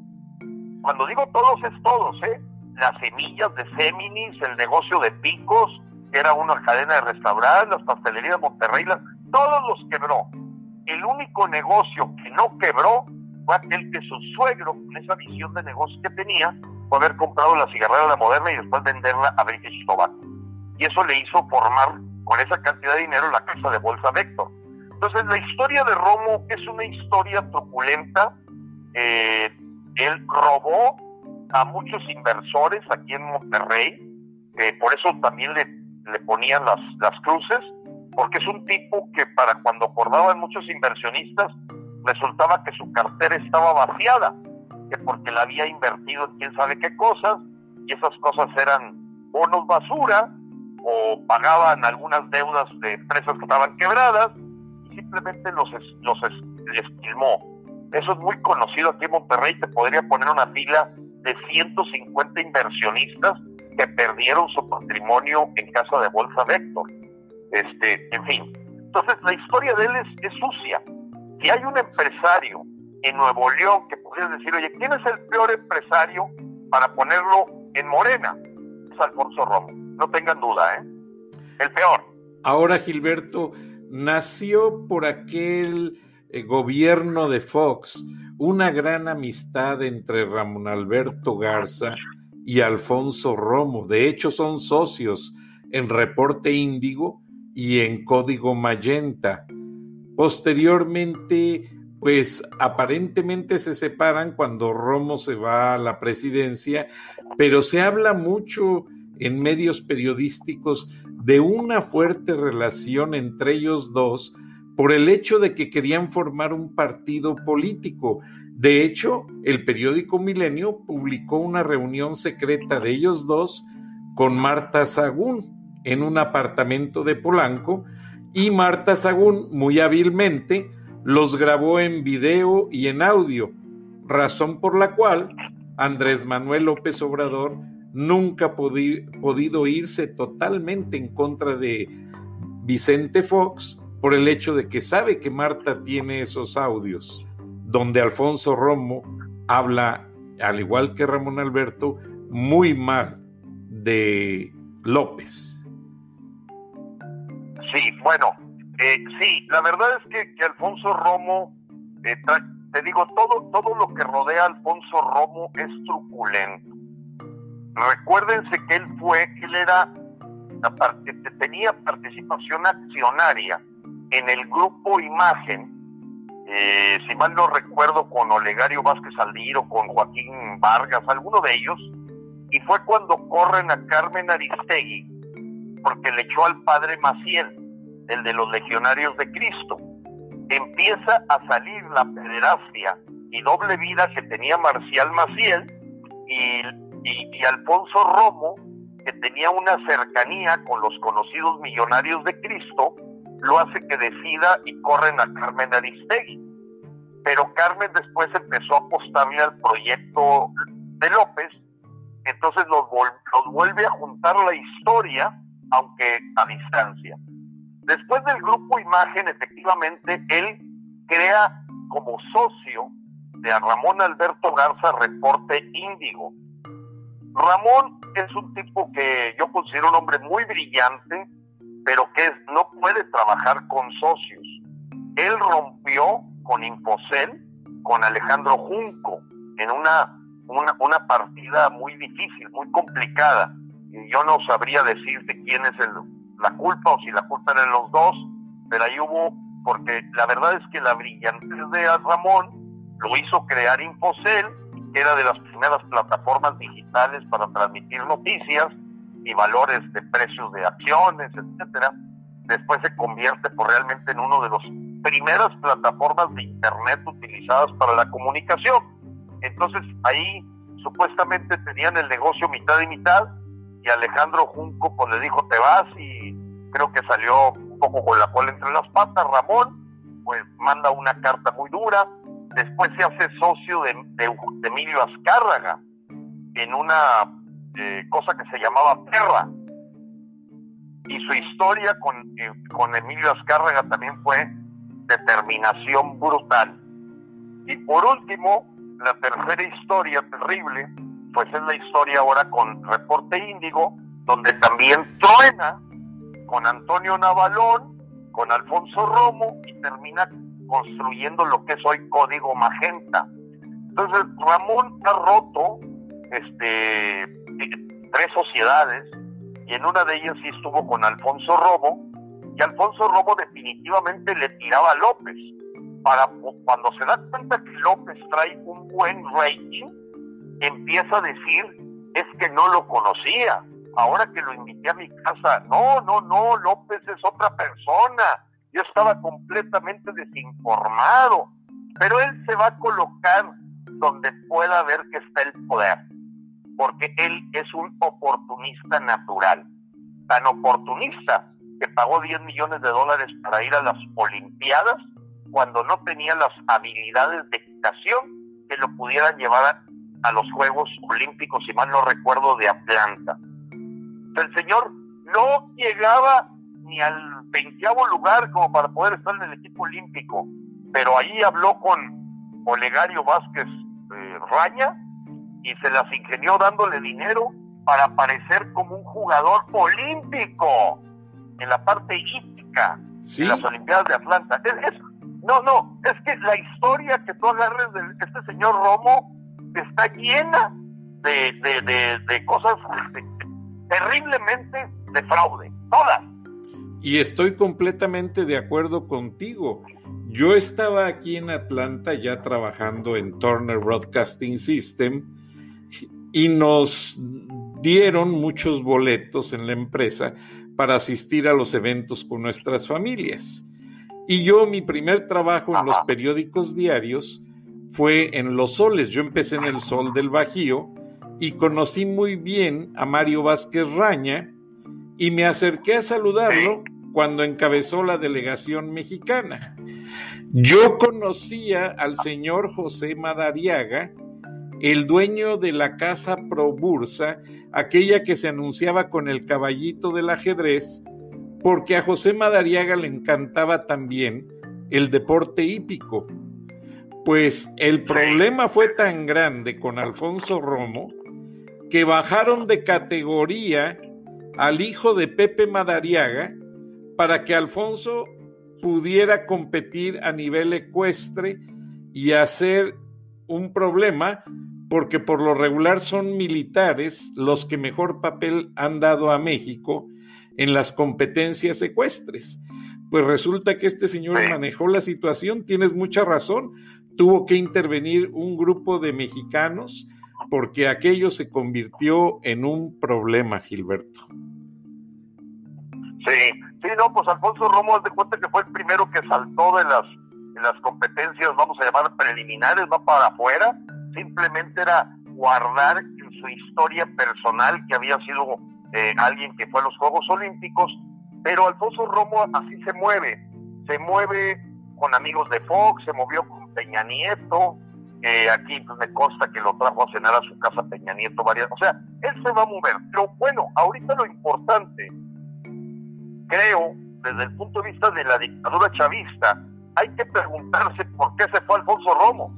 Cuando digo todos, es todos, ¿eh? Las semillas de Séminis, el negocio de Picos, que era una cadena de restaurantes, las pastelerías de Monterrey, las, todos los quebró. El único negocio que no quebró fue aquel que su suegro, con esa visión de negocio que tenía, fue haber comprado la cigarrera La Moderna y después venderla a British Tobacco. Y eso le hizo formar con esa cantidad de dinero la casa de bolsa Vector. Entonces, la historia de Romo es una historia truculenta. Eh, él robó a muchos inversores aquí en Monterrey, eh, por eso también le, le ponían las, las cruces, porque es un tipo que para cuando acordaban muchos inversionistas, resultaba que su cartera estaba vaciada, que porque la había invertido en quién sabe qué cosas, y esas cosas eran bonos basura, o pagaban algunas deudas de empresas que estaban quebradas, y simplemente los, los esquilmó. Eso es muy conocido aquí en Monterrey. Te podría poner una fila de ciento cincuenta inversionistas que perdieron su patrimonio en casa de bolsa Vector. Este, en fin. Entonces, la historia de él es, es sucia. Si hay un empresario en Nuevo León que podrías decir, oye, ¿quién es el peor empresario para ponerlo en Morena? Es Alfonso Romo. No tengan duda, ¿eh? El peor. Ahora, Gilberto, nació por aquel eh, gobierno de Fox una gran amistad entre Ramón Alberto Garza y Alfonso Romo. De hecho, son socios en Reporte Índigo y en Código Magenta. Posteriormente, pues aparentemente se separan cuando Romo se va a la presidencia, pero se habla mucho en medios periodísticos de una fuerte relación entre ellos dos por el hecho de que querían formar un partido político. De hecho, el periódico Milenio publicó una reunión secreta de ellos dos con Marta Sagún en un apartamento de Polanco, y Marta Sagún muy hábilmente los grabó en video y en audio, razón por la cual Andrés Manuel López Obrador nunca ha podi- podido irse totalmente en contra de Vicente Fox por el hecho de que sabe que Marta tiene esos audios donde Alfonso Romo habla, al igual que Ramón Alberto, muy mal de López. Sí, bueno, eh, sí, la verdad es que, que Alfonso Romo, eh, tra- te digo, todo, todo lo que rodea a Alfonso Romo es truculento. Recuérdense que él fue, él era, que tenía participación accionaria en el grupo Imagen, eh, si mal no recuerdo, con Olegario Vázquez Aldíro, con Joaquín Vargas, alguno de ellos, y fue cuando corren a Carmen Aristegui, porque le echó al padre Maciel, el de los Legionarios de Cristo. Empieza a salir la pederastia y doble vida que tenía Marcial Maciel, y, y, y Alfonso Romo, que tenía una cercanía con los conocidos Millonarios de Cristo, lo hace que decida y corren a Carmen Aristegui. Pero Carmen después empezó a apostarle al proyecto de López, entonces los, vol- los vuelve a juntar la historia, aunque a distancia. Después del grupo Imagen, efectivamente, él crea como socio de a Ramón Alberto Garza Reporte Índigo. Ramón es un tipo que yo considero un hombre muy brillante, pero que es, no puede trabajar con socios. Él rompió con Infocel, con Alejandro Junco, en una, una, una partida muy difícil, muy complicada. Y yo no sabría decirte quién es el, la culpa, o si la culpa eran los dos, pero ahí hubo, porque la verdad es que la brillantez de Ramón lo hizo crear Infocel, que era de las primeras plataformas digitales para transmitir noticias y valores de precios de acciones, etcétera. Después se convierte por realmente en uno de los primeras plataformas de internet utilizadas para la comunicación. Entonces ahí supuestamente tenían el negocio mitad y mitad, y Alejandro Junco pues le dijo te vas, y creo que salió un poco con la cola entre las patas. Ramón pues manda una carta muy dura. Después se hace socio de, de, de Emilio Azcárraga en una eh, cosa que se llamaba Perra, y su historia con, eh, con Emilio Azcárraga también fue determinación brutal. Y por último, la tercera historia terrible, pues es la historia ahora con Reporte Índigo, donde también truena con Antonio Navalón, con Alfonso Romo, y termina construyendo lo que es hoy Código Magenta. Entonces Ramón ha roto este tres sociedades, y en una de ellas sí estuvo con Alfonso Romo, y Alfonso Romo definitivamente le tiraba a López. Para cuando se da cuenta que López trae un buen rating, empieza a decir, es que no lo conocía, ahora que lo invité a mi casa, no, no, no, López es otra persona, yo estaba completamente desinformado. Pero él se va a colocar donde pueda ver que está el poder, porque él es un oportunista natural, tan oportunista que pagó diez millones de dólares para ir a las Olimpiadas cuando no tenía las habilidades de equitación que lo pudieran llevar a, a los Juegos Olímpicos, si mal no recuerdo, de Atlanta. El señor no llegaba ni al veintiavo lugar como para poder estar en el equipo olímpico, pero ahí habló con Olegario Vázquez eh, Raña, y se las ingenió dándole dinero para aparecer como un jugador olímpico en la parte hípica, ¿sí?, de las Olimpiadas de Atlanta. Es, es, no, no, es que la historia que tú agarres de este señor Romo está llena de, de, de, de cosas de, terriblemente de fraude, todas. Y estoy completamente de acuerdo contigo. Yo estaba aquí en Atlanta ya trabajando en Turner Broadcasting System, y nos dieron muchos boletos en la empresa para asistir a los eventos con nuestras familias. Y yo, mi primer trabajo en los periódicos diarios fue en Los Soles. Yo empecé en El Sol del Bajío y conocí muy bien a Mario Vázquez Raña y me acerqué a saludarlo cuando encabezó la delegación mexicana. Yo conocía al señor José Madariaga, el dueño de la casa Probursa, aquella que se anunciaba con el caballito del ajedrez, porque a José Madariaga le encantaba también el deporte hípico. Pues el problema fue tan grande con Alfonso Romo que bajaron de categoría al hijo de Pepe Madariaga para que Alfonso pudiera competir a nivel ecuestre y hacer un problema, porque por lo regular son militares los que mejor papel han dado a México en las competencias ecuestres. Pues resulta que este señor manejó la situación, tienes mucha razón, tuvo que intervenir un grupo de mexicanos porque aquello se convirtió en un problema, Gilberto. Sí, sí, no, pues Alfonso Romo, haz de cuenta que fue el primero que saltó de las, de las competencias, vamos a llamar preliminares, va para afuera, simplemente era guardar en su historia personal que había sido eh, alguien que fue a los Juegos Olímpicos, pero Alfonso Romo así se mueve, se mueve con amigos de Fox, se movió con Peña Nieto, eh, aquí pues me consta que lo trajo a cenar a su casa Peña Nieto varias, o sea, él se va a mover, pero bueno, ahorita lo importante, creo, desde el punto de vista de la dictadura chavista, hay que preguntarse por qué se fue Alfonso Romo.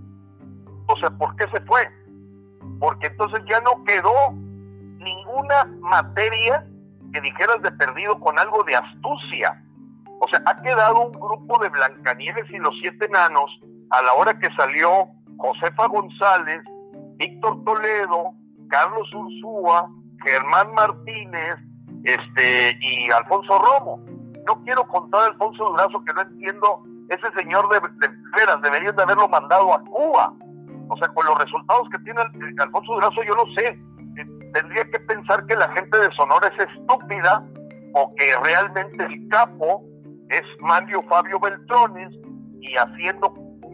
O sea, ¿por qué se fue? Porque entonces ya no quedó ninguna materia que dijeras de perdido con algo de astucia. O sea, ha quedado un grupo de Blancanieves y los siete enanos a la hora que salió Josefa González, Víctor Toledo, Carlos Ursúa, Germán Martínez, este y Alfonso Romo. No quiero contar a Alfonso Durazo, que no entiendo, ese señor de, de veras deberían de haberlo mandado a Cuba. O sea, con los resultados que tiene Alfonso Durazo, yo no sé, eh, tendría que pensar que la gente de Sonora es estúpida o que realmente el capo es Manlio Fabio Beltrones y haciendo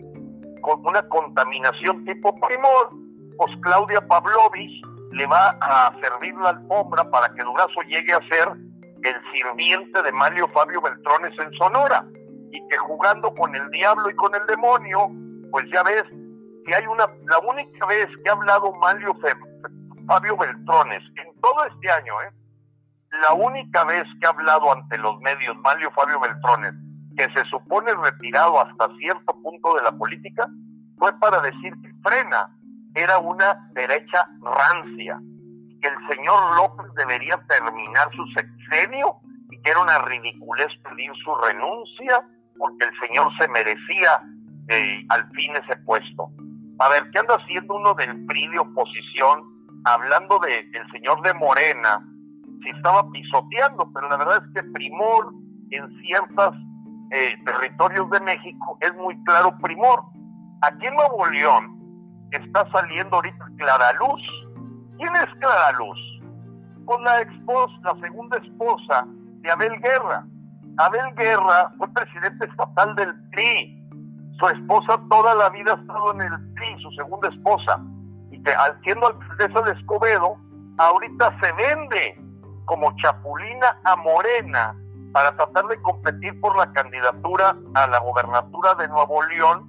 con una contaminación tipo Primor, pues Claudia Pavlovich le va a servir la alfombra para que Durazo llegue a ser el sirviente de Manlio Fabio Beltrones en Sonora, y que jugando con el diablo y con el demonio, pues ya ves, que hay una, la única vez que ha hablado Manlio Fabio Beltrones, en todo este año, ¿eh? la única vez que ha hablado ante los medios Manlio Fabio Beltrones, que se supone retirado hasta cierto punto de la política, fue para decir que Frena era una derecha rancia, que el señor López debería terminar su sexenio y que era una ridiculez pedir su renuncia porque el señor se merecía eh, al fin ese puesto. A ver, ¿qué anda haciendo uno del P R I de oposición hablando de, del señor de Morena? Si estaba pisoteando, pero la verdad es que Primor en ciertos eh, territorios de México es muy claro Primor. Aquí en Nuevo León está saliendo ahorita Clara Luz. ¿Quién es Clara Luz? Pues la esposa, la segunda esposa de Abel Guerra. Abel Guerra fue presidente estatal del P R I. Su esposa toda la vida ha estado en el P R I, su segunda esposa. Y que al siendo alcaldesa de Escobedo, ahorita se vende como chapulina a Morena para tratar de competir por la candidatura a la gobernatura de Nuevo León.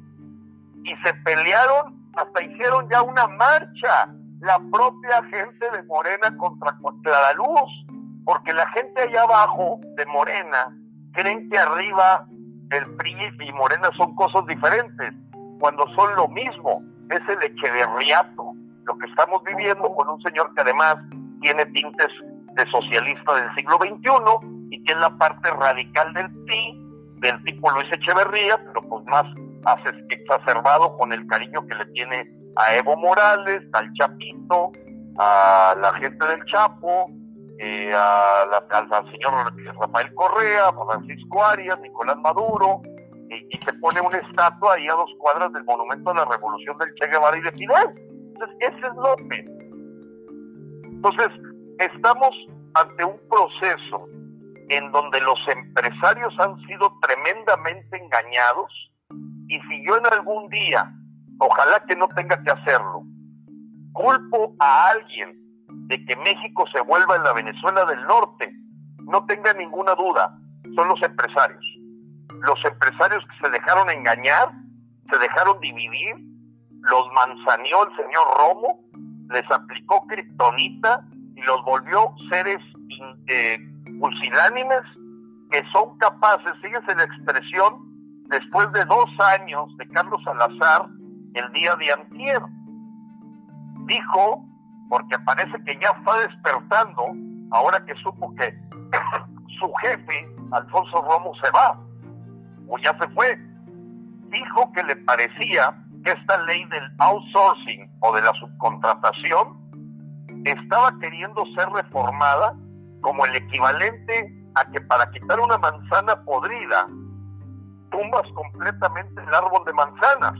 Y se pelearon, hasta hicieron ya una marcha, la propia gente de Morena contra Clara Luz, porque la gente allá abajo de Morena creen que arriba el P R I y Morena son cosas diferentes, cuando son lo mismo. Es el echeverriato, lo que estamos viviendo con un señor que además tiene tintes de socialista del siglo veintiuno y que es la parte radical del P R I, del tipo Luis Echeverría, pero pues más exacerbado con el cariño que le tiene a Evo Morales, al Chapito, a la gente del Chapo, eh, a la, al, al señor Rafael Correa, a Francisco Arias, Nicolás Maduro, y, y se pone una estatua ahí a dos cuadras del monumento a la revolución del Che Guevara y de Fidel. Entonces, ese es López. Entonces, estamos ante un proceso en donde los empresarios han sido tremendamente engañados, y si yo en algún día, ojalá que no tenga que hacerlo, culpo a alguien de que México se vuelva en la Venezuela del Norte, no tenga ninguna duda, son los empresarios. Los empresarios que se dejaron engañar, se dejaron dividir, los manzaneó el señor Romo, les aplicó kriptonita y los volvió seres eh, pusilánimes que son capaces, fíjense la expresión, después de dos años de Carlos Salazar, el día de antier, dijo, porque parece que ya está despertando, ahora que supo que su jefe, Alfonso Romo, se va, o ya se fue, dijo que le parecía que esta ley del outsourcing o de la subcontratación estaba queriendo ser reformada como el equivalente a que para quitar una manzana podrida tumbas completamente el árbol de manzanas,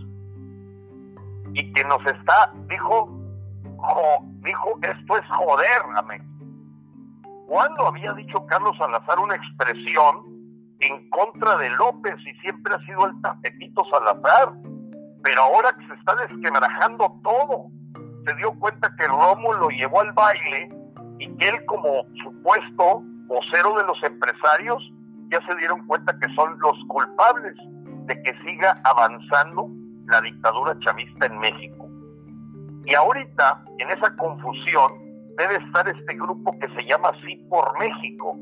y que nos está, dijo, jo, dijo esto es joder a México. ¿Cuándo había dicho Carlos Salazar una expresión en contra de López y siempre ha sido el tapetito Salazar? Pero ahora que se está desquebrajando todo, se dio cuenta que Romo lo llevó al baile y que él, como supuesto vocero de los empresarios, ya se dieron cuenta que son los culpables de que siga avanzando la dictadura chavista en México. Y ahorita, en esa confusión, debe estar este grupo que se llama Sí por México.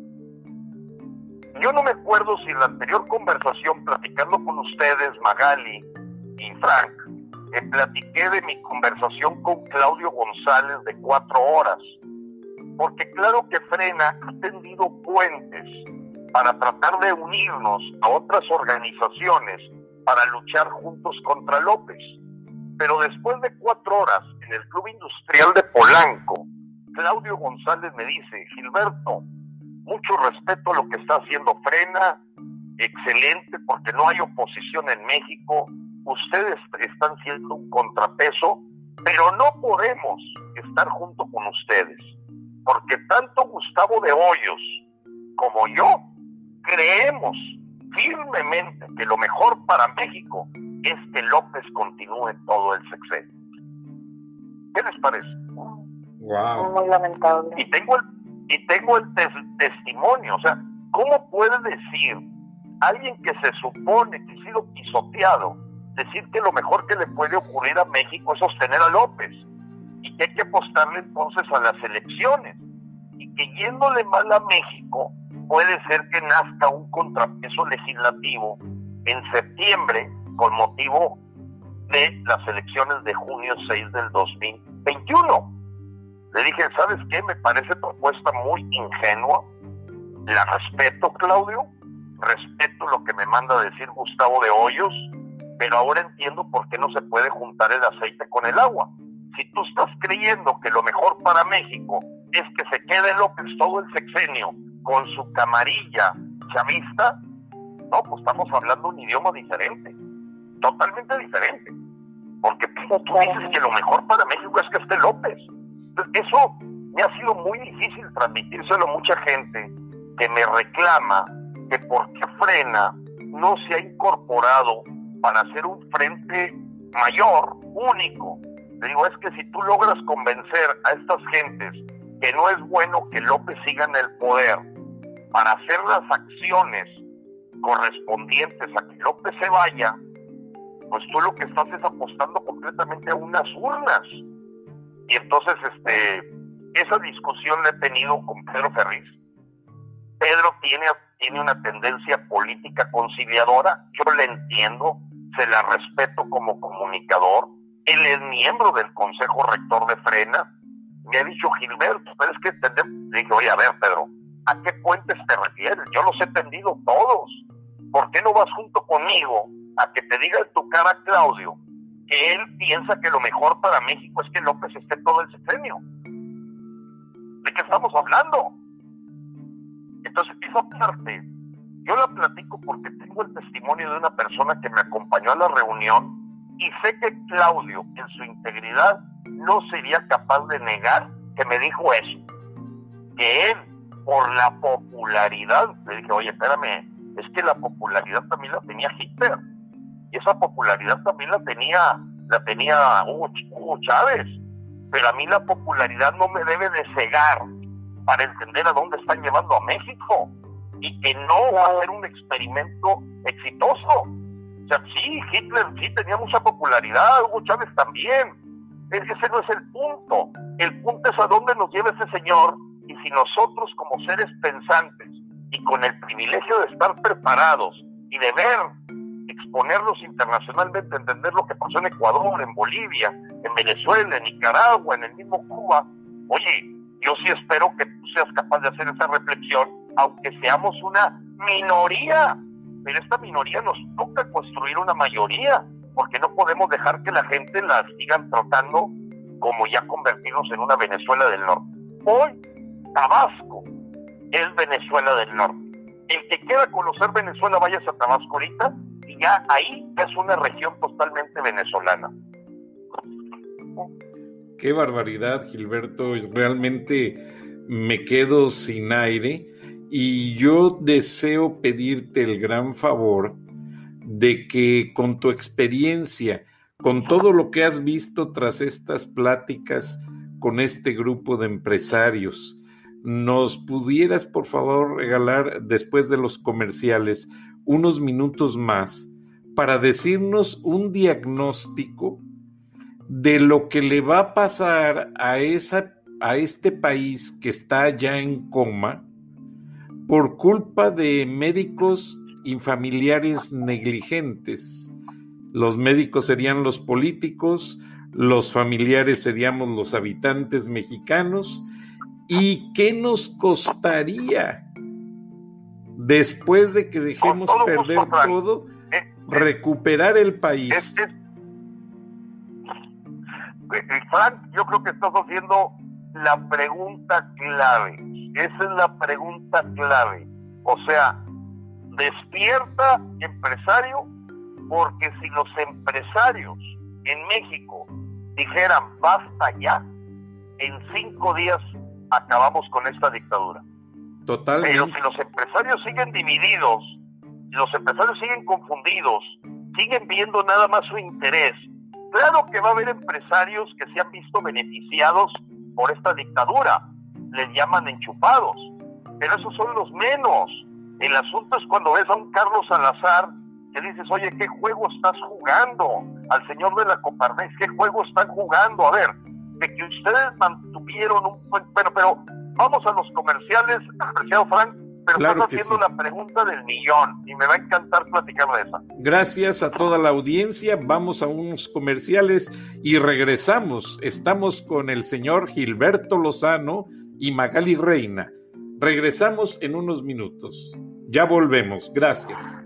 Yo no me acuerdo si en la anterior conversación, platicando con ustedes, Magali y Frank, eh, platiqué de mi conversación con Claudio González de cuatro horas, porque claro que Frena ha tendido puentes para tratar de unirnos a otras organizaciones para luchar juntos contra López. Pero después de cuatro horas en el Club Industrial de Polanco, Claudio González me dice, Gilberto, mucho respeto a lo que está haciendo Frena, excelente, porque no hay oposición en México, ustedes están siendo un contrapeso, pero no podemos estar junto con ustedes, porque tanto Gustavo de Hoyos como yo creemos firmemente que lo mejor para México es que López continúe todo el sexenio. ¿Qué les parece? Wow. Muy lamentable. Y tengo el, y tengo el tes, testimonio, o sea, ¿cómo puede decir alguien que se supone que ha sido pisoteado, decir que lo mejor que le puede ocurrir a México es sostener a López y que hay que apostarle entonces a las elecciones y que yéndole mal a México puede ser que nazca un contrapeso legislativo en septiembre con motivo de las elecciones de junio seis del dos mil veintiuno? Le dije, ¿sabes qué? Me parece propuesta muy ingenua, la respeto, Claudio, respeto lo que me manda a decir Gustavo de Hoyos, pero ahora entiendo por qué no se puede juntar el aceite con el agua. Si tú estás creyendo que lo mejor para México es que se quede López todo el sexenio con su camarilla chavista, no, pues estamos hablando un idioma diferente, totalmente diferente, porque tú dices que lo mejor para México es que esté López. Eso me ha sido muy difícil transmitírselo a mucha gente que me reclama que por qué Frena no se ha incorporado para hacer un frente mayor, único. Le digo, es que si tú logras convencer a estas gentes que no es bueno que López siga en el poder para hacer las acciones correspondientes a que López se vaya, pues tú lo que estás es apostando completamente a unas urnas. Y entonces este esa discusión la he tenido con Pedro Ferriz. Pedro tiene, tiene una tendencia política conciliadora, yo le entiendo, se la respeto como comunicador, él es miembro del Consejo Rector de Frena, me ha dicho, Gilberto, pero es que entendemos. Le dije, oye, a ver, Pedro, ¿a qué puentes te refieres? Yo los he tendido todos, ¿por qué no vas junto conmigo a que te diga en tu cara, Claudio, que él piensa que lo mejor para México es que López esté todo el sexenio? ¿De qué estamos hablando? Entonces, esa parte, yo la platico porque tengo el testimonio de una persona que me acompañó a la reunión y sé que Claudio, en su integridad, no sería capaz de negar que me dijo eso. Que él, por la popularidad, le dije, oye, espérame, es que la popularidad también la tenía Hitler. Y esa popularidad también la tenía, la tenía Hugo, Hugo Chávez. pero a mí la popularidad no me debe de cegar para entender a dónde están llevando a México, y que no va a ser un experimento exitoso. O sea, sí, Hitler sí tenía mucha popularidad, Hugo Chávez también. Ese no es el punto. El punto es a dónde nos lleva ese señor, y si nosotros como seres pensantes y con el privilegio de estar preparados y de ver, exponernos internacionalmente, entender lo que pasó en Ecuador, en Bolivia, en Venezuela, en Nicaragua, en el mismo Cuba, oye, yo sí espero que tú seas capaz de hacer esa reflexión, aunque seamos una minoría, pero esta minoría nos toca construir una mayoría, porque no podemos dejar que la gente la sigan tratando como ya convertirnos en una Venezuela del Norte. Hoy, Tabasco es Venezuela del Norte. El que quiera conocer Venezuela, váyase a Tabasco ahorita, y ya ahí es una región totalmente venezolana. Qué barbaridad, Gilberto, realmente me quedo sin aire, y yo deseo pedirte el gran favor de que con tu experiencia, con todo lo que has visto tras estas pláticas con este grupo de empresarios, nos pudieras por favor regalar después de los comerciales unos minutos más para decirnos un diagnóstico de lo que le va a pasar a, esa, a este país que está ya en coma por culpa de médicos y familiares negligentes. Los médicos serían los políticos, los familiares seríamos los habitantes mexicanos. ¿Y qué nos costaría después de que dejemos todo perder gusto, todo, eh, recuperar el país? Es, es, eh, Frank, yo creo que estás haciendo la pregunta clave. Esa es la pregunta clave. O sea, despierta, empresario, porque si los empresarios en México dijeran basta ya, en cinco días acabamos con esta dictadura. Totalmente. Pero si los empresarios siguen divididos, si los empresarios siguen confundidos, siguen viendo nada más su interés, claro que va a haber empresarios que se han visto beneficiados por esta dictadura, les llaman enchufados, pero esos son los menos. El asunto es cuando ves a un Carlos Salazar que dices, oye, ¿qué juego estás jugando? Al señor de la Coparmex, ¿qué juego están jugando? A ver, de que ustedes mantuvieron un... Bueno, pero vamos a los comerciales, apreciado Frank, pero claro estás haciendo sí. La pregunta del millón, y me va a encantar platicar de esa. Gracias a toda la audiencia, vamos a unos comerciales y regresamos. Estamos con el señor Gilberto Lozano y Magali Reina. Regresamos en unos minutos. Ya volvemos, gracias.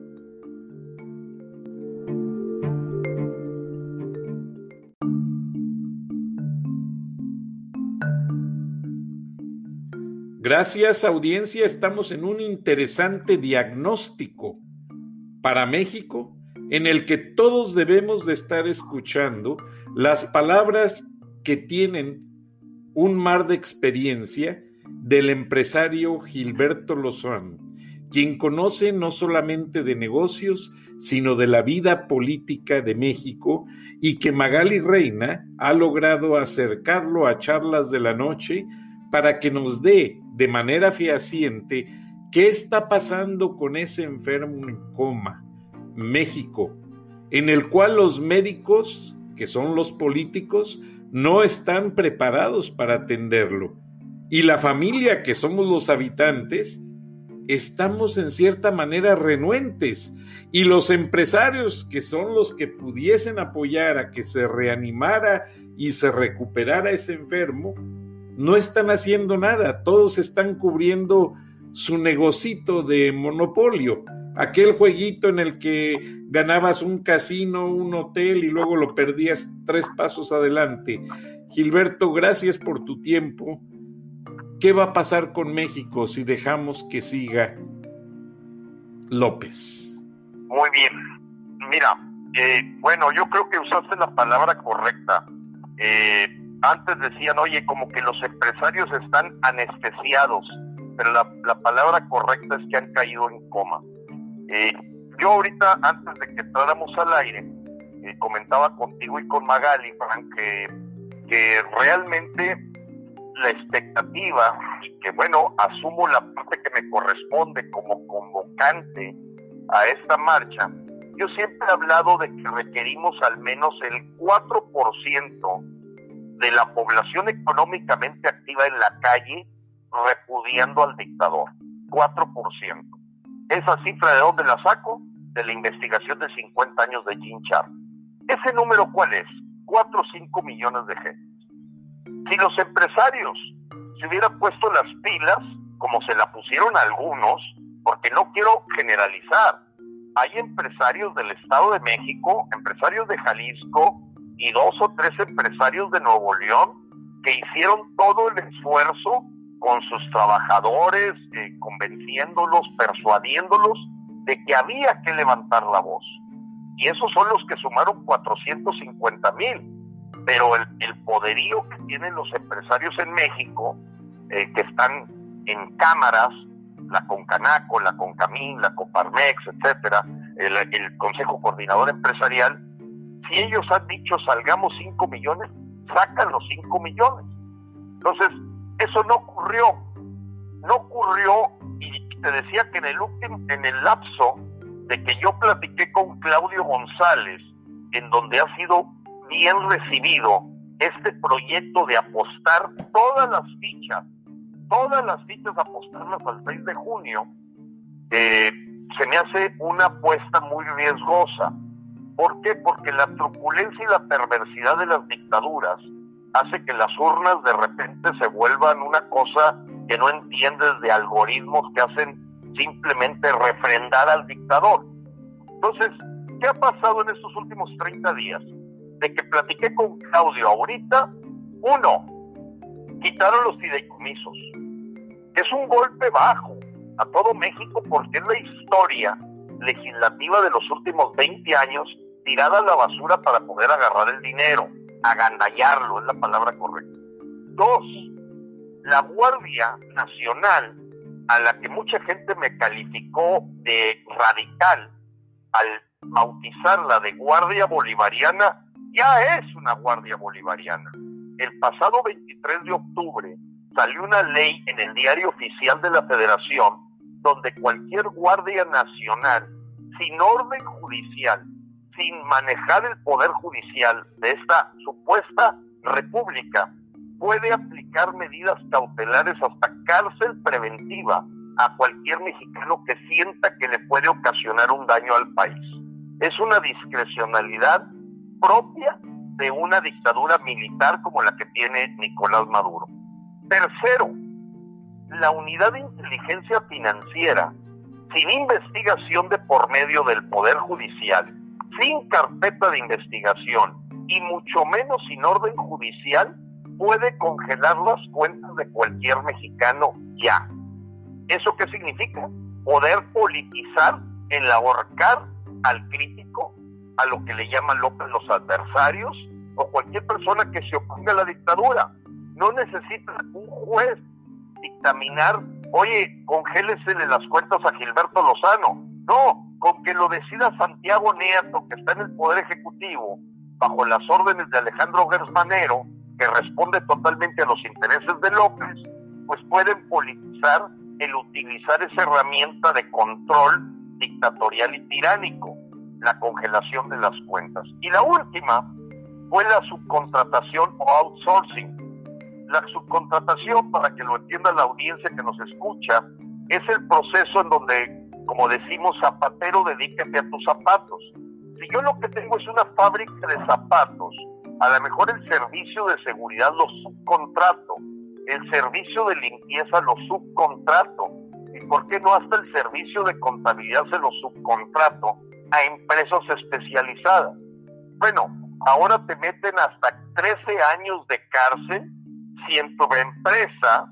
Gracias, audiencia. Estamos en un interesante diagnóstico para México, en el que todos debemos de estar escuchando las palabras que tienen un mar de experiencia del empresario Gilberto Lozano, quien conoce no solamente de negocios, sino de la vida política de México, y que Magali Reina ha logrado acercarlo a charlas de la noche para que nos dé de manera fehaciente qué está pasando con ese enfermo en coma, México, en el cual los médicos, que son los políticos, no están preparados para atenderlo. Y la familia, que somos los habitantes, estamos en cierta manera renuentes. Y los empresarios, que son los que pudiesen apoyar a que se reanimara y se recuperara ese enfermo, no están haciendo nada. Todos están cubriendo su negocito de monopolio, aquel jueguito en el que ganabas un casino, un hotel y luego lo perdías tres pasos adelante. Gilberto, gracias por tu tiempo. ¿Qué va a pasar con México si dejamos que siga López? Muy bien. Mira, eh, bueno, yo creo que usaste la palabra correcta. Eh, antes decían, oye, como que los empresarios están anestesiados, pero la, la palabra correcta es que han caído en coma. Eh, yo ahorita, antes de que entráramos al aire, eh, comentaba contigo y con Magali, Frank, que que realmente la expectativa, y que bueno, asumo la parte que me corresponde como convocante a esta marcha, yo siempre he hablado de que requerimos al menos el cuatro por ciento de la población económicamente activa en la calle repudiando al dictador. cuatro por ciento. ¿Esa cifra de dónde la saco? De la investigación de cincuenta años de Jean Charles. ¿Ese número cuál es? cuatro o cinco millones de gente. Si los empresarios se hubieran puesto las pilas, como se la pusieron algunos, porque no quiero generalizar, hay empresarios del Estado de México, empresarios de Jalisco y dos o tres empresarios de Nuevo León que hicieron todo el esfuerzo con sus trabajadores, eh, convenciéndolos, persuadiéndolos de que había que levantar la voz. Y esos son los que sumaron cuatrocientos cincuenta mil. Pero el, el poderío que tienen los empresarios en México, eh, que están en cámaras, la Concanaco, la Concamín, la Coparmex, etcétera, el, el Consejo Coordinador Empresarial, si ellos han dicho salgamos cinco millones, sacan los cinco millones. Entonces, eso no ocurrió. No ocurrió, y te decía que en el último, en el lapso de que yo platiqué con Claudio González, en donde ha sido bien recibido este proyecto de apostar todas las fichas, todas las fichas apostarlas al seis de junio, eh, se me hace una apuesta muy riesgosa. ¿Por qué? Porque la truculencia y la perversidad de las dictaduras hace que las urnas de repente se vuelvan una cosa que no entiendes, de algoritmos que hacen simplemente refrendar al dictador. Entonces, ¿qué ha pasado en estos últimos treinta días? De que platiqué con Claudio ahorita, uno, quitaron los fideicomisos. Es un golpe bajo a todo México porque es la historia legislativa de los últimos veinte años tirada a la basura para poder agarrar el dinero, agandallarlo, es la palabra correcta. Dos, la Guardia Nacional, a la que mucha gente me calificó de radical al bautizarla de Guardia Bolivariana, ya es una Guardia Bolivariana. El pasado veintitrés de octubre salió una ley en el Diario Oficial de la Federación donde cualquier Guardia Nacional, sin orden judicial, sin manejar el poder judicial de esta supuesta república, puede aplicar medidas cautelares hasta cárcel preventiva a cualquier mexicano que sienta que le puede ocasionar un daño al país. Es una discrecionalidad propia de una dictadura militar como la que tiene Nicolás Maduro. Tercero, la unidad de inteligencia financiera, sin investigación de por medio del Poder Judicial, sin carpeta de investigación y mucho menos sin orden judicial, puede congelar las cuentas de cualquier mexicano ya. ¿Eso qué significa? Poder politizar, enlahorcar al crítico, a lo que le llaman López los adversarios, o cualquier persona que se oponga a la dictadura. No necesita un juez dictaminar, oye, congélesele las cuentas a Gilberto Lozano. No, con que lo decida Santiago Nieto, que está en el Poder Ejecutivo, bajo las órdenes de Alejandro Gersmanero, que responde totalmente a los intereses de López, pues pueden politizar el utilizar esa herramienta de control dictatorial y tiránico, la congelación de las cuentas. Y la última fue la subcontratación o outsourcing. La subcontratación, para que lo entienda la audiencia que nos escucha, es el proceso en donde, como decimos, zapatero, dedícate a tus zapatos. Si yo lo que tengo es una fábrica de zapatos, a lo mejor el servicio de seguridad lo subcontrato, el servicio de limpieza lo subcontrato, y por qué no hasta el servicio de contabilidad se lo subcontrato a empresas especializadas. Bueno, ahora te meten hasta trece años de cárcel si en tu empresa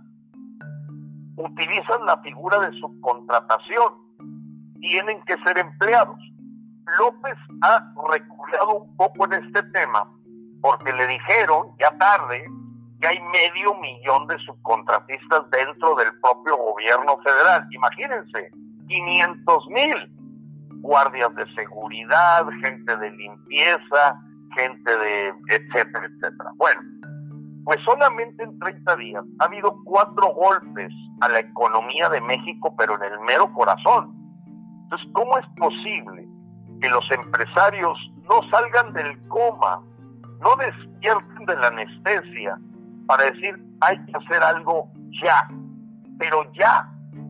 utilizan la figura de subcontratación. Tienen que ser empleados. López ha reculado un poco en este tema porque le dijeron, ya tarde, que hay medio millón de subcontratistas dentro del propio gobierno federal. Imagínense, quinientos mil guardias de seguridad, gente de limpieza, gente de etcétera, etcétera. Bueno, Pues solamente en treinta días ha habido cuatro golpes a la economía de México, pero en el mero corazón. Entonces, ¿cómo es posible que los empresarios no salgan del coma, no despierten de la anestesia para decir hay que hacer algo ya, pero ya?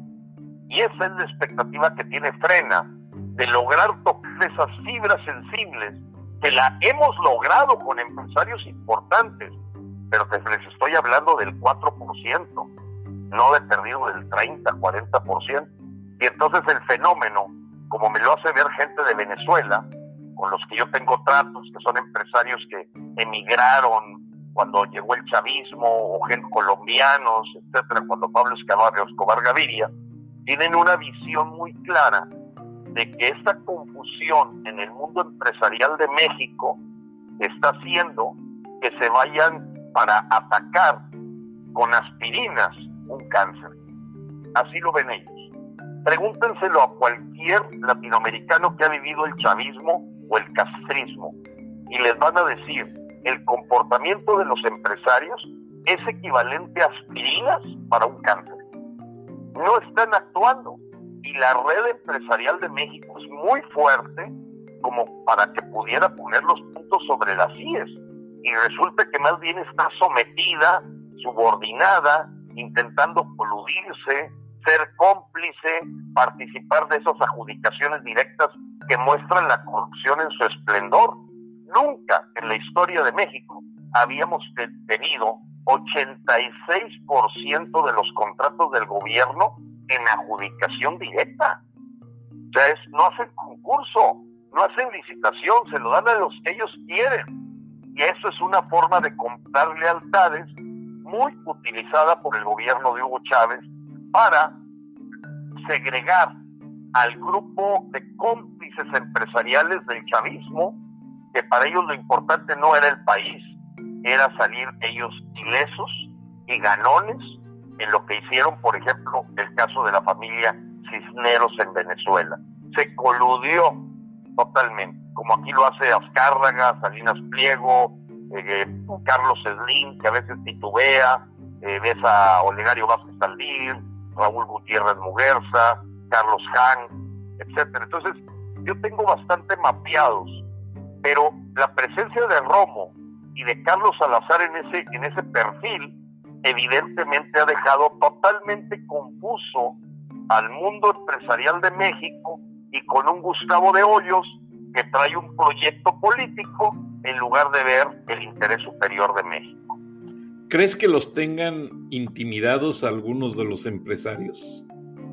Y esa es la expectativa que tiene Frena, de lograr tocar esas fibras sensibles, que la hemos logrado con empresarios importantes, pero que les estoy hablando del cuatro por ciento, no de perdido del treinta, cuarenta por ciento. Y entonces el fenómeno, como me lo hace ver gente de Venezuela, con los que yo tengo tratos, que son empresarios que emigraron cuando llegó el chavismo, o gente colombianos, etcétera, cuando Pablo Escobar, Escobar Gaviria, tienen una visión muy clara de que esta confusión en el mundo empresarial de México está haciendo que se vayan para atacar con aspirinas un cáncer. Así lo ven ellos. Pregúntenselo a cualquier latinoamericano que ha vivido el chavismo o el castrismo y les van a decir, el comportamiento de los empresarios es equivalente a aspirinas para un cáncer. No están actuando, y la red empresarial de México es muy fuerte como para que pudiera poner los puntos sobre las íes, y resulta que más bien está sometida, subordinada, intentando coludirse, ser cómplice, participar de esas adjudicaciones directas que muestran la corrupción en su esplendor. Nunca en la historia de México habíamos tenido ochenta y seis por ciento de los contratos del gobierno en adjudicación directa. O sea, es, no hacen concurso, no hacen licitación, se lo dan a los que ellos quieren. Y eso es una forma de comprar lealtades muy utilizada por el gobierno de Hugo Chávez para segregar al grupo de cómplices empresariales del chavismo, que para ellos lo importante no era el país, era salir ellos ilesos y ganones en lo que hicieron, por ejemplo, el caso de la familia Cisneros en Venezuela. Se coludió totalmente, como aquí lo hace Azcárraga, Salinas Pliego, eh, Carlos Slim, que a veces titubea, eh, ves a Olegario Vázquez Aldín, Raúl Gutiérrez Muguerza, Carlos Han, etcétera. Entonces, yo tengo bastante mapeados, pero la presencia de Romo y de Carlos Salazar en ese, en ese perfil, evidentemente ha dejado totalmente confuso al mundo empresarial de México, y con un Gustavo de Hoyos que trae un proyecto político en lugar de ver el interés superior de México. ¿Crees que los tengan intimidados algunos de los empresarios?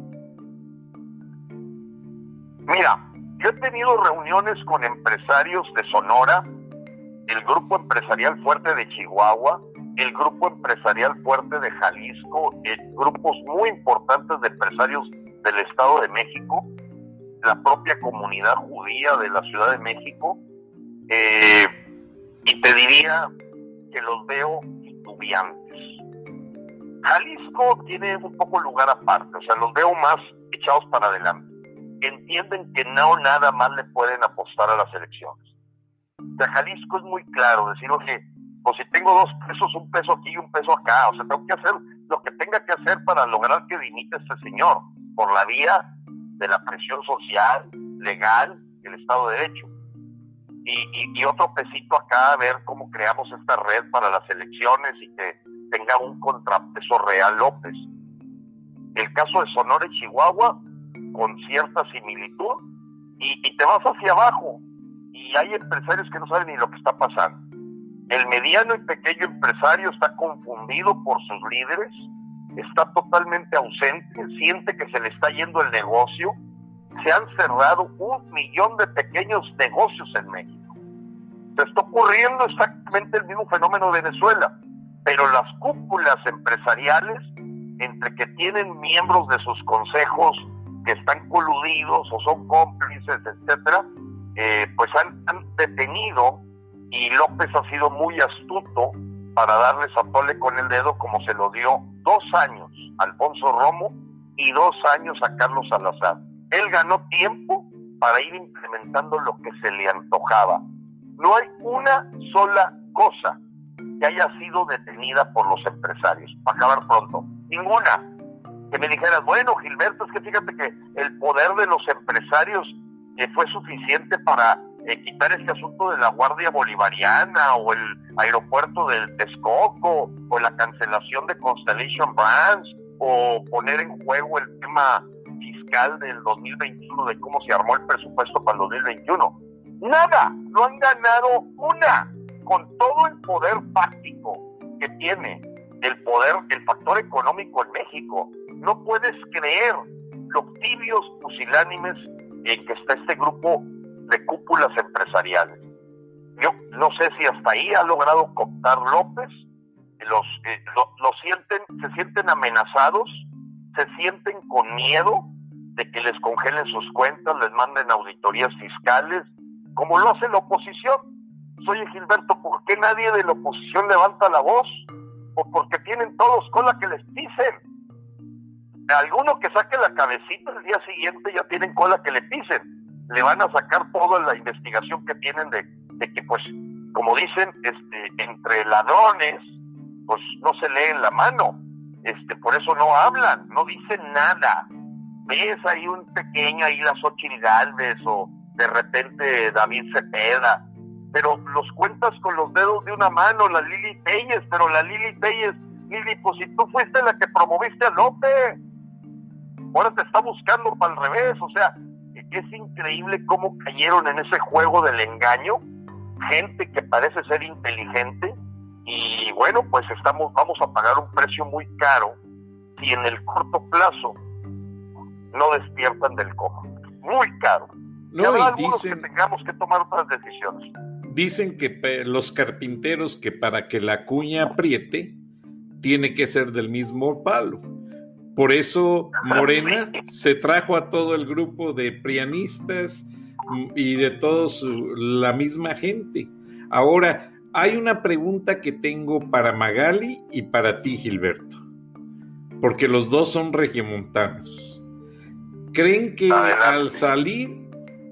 Mira, yo he tenido reuniones con empresarios de Sonora, el Grupo Empresarial Fuerte de Chihuahua, el Grupo Empresarial Fuerte de Jalisco, eh, grupos muy importantes de empresarios del Estado de México, la propia comunidad judía de la Ciudad de México, eh, y te diría que los veo titubeantes. Jalisco tiene un poco lugar aparte, o sea, los veo más echados para adelante. Entienden que no nada más le pueden apostar a las elecciones. O sea, Jalisco es muy claro, decir, oye, pues si tengo dos pesos, un peso aquí y un peso acá, o sea, tengo que hacer lo que tenga que hacer para lograr que dimita este señor, por la vía de la presión social, legal, el Estado de Derecho. Y, y, y otro pesito acá a ver cómo creamos esta red para las elecciones y que tenga un contrapeso real López. El caso de Sonora y Chihuahua, con cierta similitud, y, y te vas hacia abajo, y hay empresarios que no saben ni lo que está pasando. El mediano y pequeño empresario está confundido por sus líderes, está totalmente ausente, siente que se le está yendo el negocio. Se han cerrado un millón de pequeños negocios en México. Se está ocurriendo exactamente el mismo fenómeno de Venezuela, pero las cúpulas empresariales, entre que tienen miembros de sus consejos que están coludidos o son cómplices, etcétera, eh, pues han, han detenido, y López ha sido muy astuto para darles a tole con el dedo, como se lo dio dos años a Alfonso Romo y dos años a Carlos Salazar. Él ganó tiempo para ir implementando lo que se le antojaba. No hay una sola cosa que haya sido detenida por los empresarios, para acabar pronto. Ninguna. Que me dijeras, bueno, Gilberto, es que fíjate que el poder de los empresarios eh, fue suficiente para eh, quitar este asunto de la Guardia Bolivariana, o el aeropuerto del Texcoco, o la cancelación de Constellation Brands, o poner en juego el tema fiscal del dos mil veintiuno, de cómo se armó el presupuesto para el dos mil veintiuno. Nada, no han ganado una, con todo el poder fáctico que tiene el poder, el factor económico en México. No puedes creer lo tibios, pusilánimes en que está este grupo de cúpulas empresariales. Yo no sé si hasta ahí ha logrado cooptar López. Los, eh, lo, lo sienten, se sienten amenazados, se sienten con miedo de que les congelen sus cuentas, les manden auditorías fiscales, como lo hace la oposición. Oye, Gilberto, ¿por qué nadie de la oposición levanta la voz? O porque tienen todos cola que les pisen. Alguno que saque la cabecita el día siguiente ya tienen cola que le pisen. Le van a sacar toda la investigación que tienen de, de que, pues, como dicen, este, entre ladrones, pues no se leen la mano. Este, por eso no hablan, no dicen nada. Ves ahí un pequeño, ahí la Xochitl Gálvez, o de repente David Cepeda, pero los cuentas con los dedos de una mano, la Lili Telles, pero la Lili Telles, Lili, pues si tú fuiste la que promoviste a López, ahora te está buscando para el revés. O sea, es increíble cómo cayeron en ese juego del engaño, gente que parece ser inteligente, y bueno, pues estamos, vamos a pagar un precio muy caro si en el corto plazo no despiertan del coma. Muy caro. No, y habrá y algunos dicen, que tengamos que tomar otras decisiones. Dicen que pe- los carpinteros, que para que la cuña apriete, tiene que ser del mismo palo. Por eso Morena se trajo a todo el grupo de prianistas y de todos la misma gente. Ahora, hay una pregunta que tengo para Magali y para ti, Gilberto, porque los dos son regiomontanos. ¿Creen que Adelante. Al salir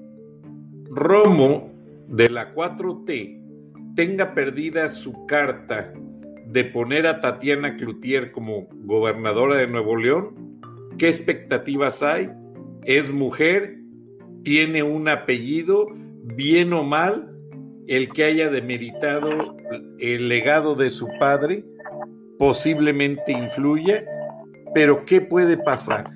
Romo de la cuatro T tenga perdida su carta de poner a Tatiana Cloutier como gobernadora de Nuevo León? ¿Qué expectativas hay? ¿Es mujer? ¿Tiene un apellido? ¿Bien o mal el que haya demeritado el legado de su padre? Posiblemente influya, pero ¿qué puede pasar?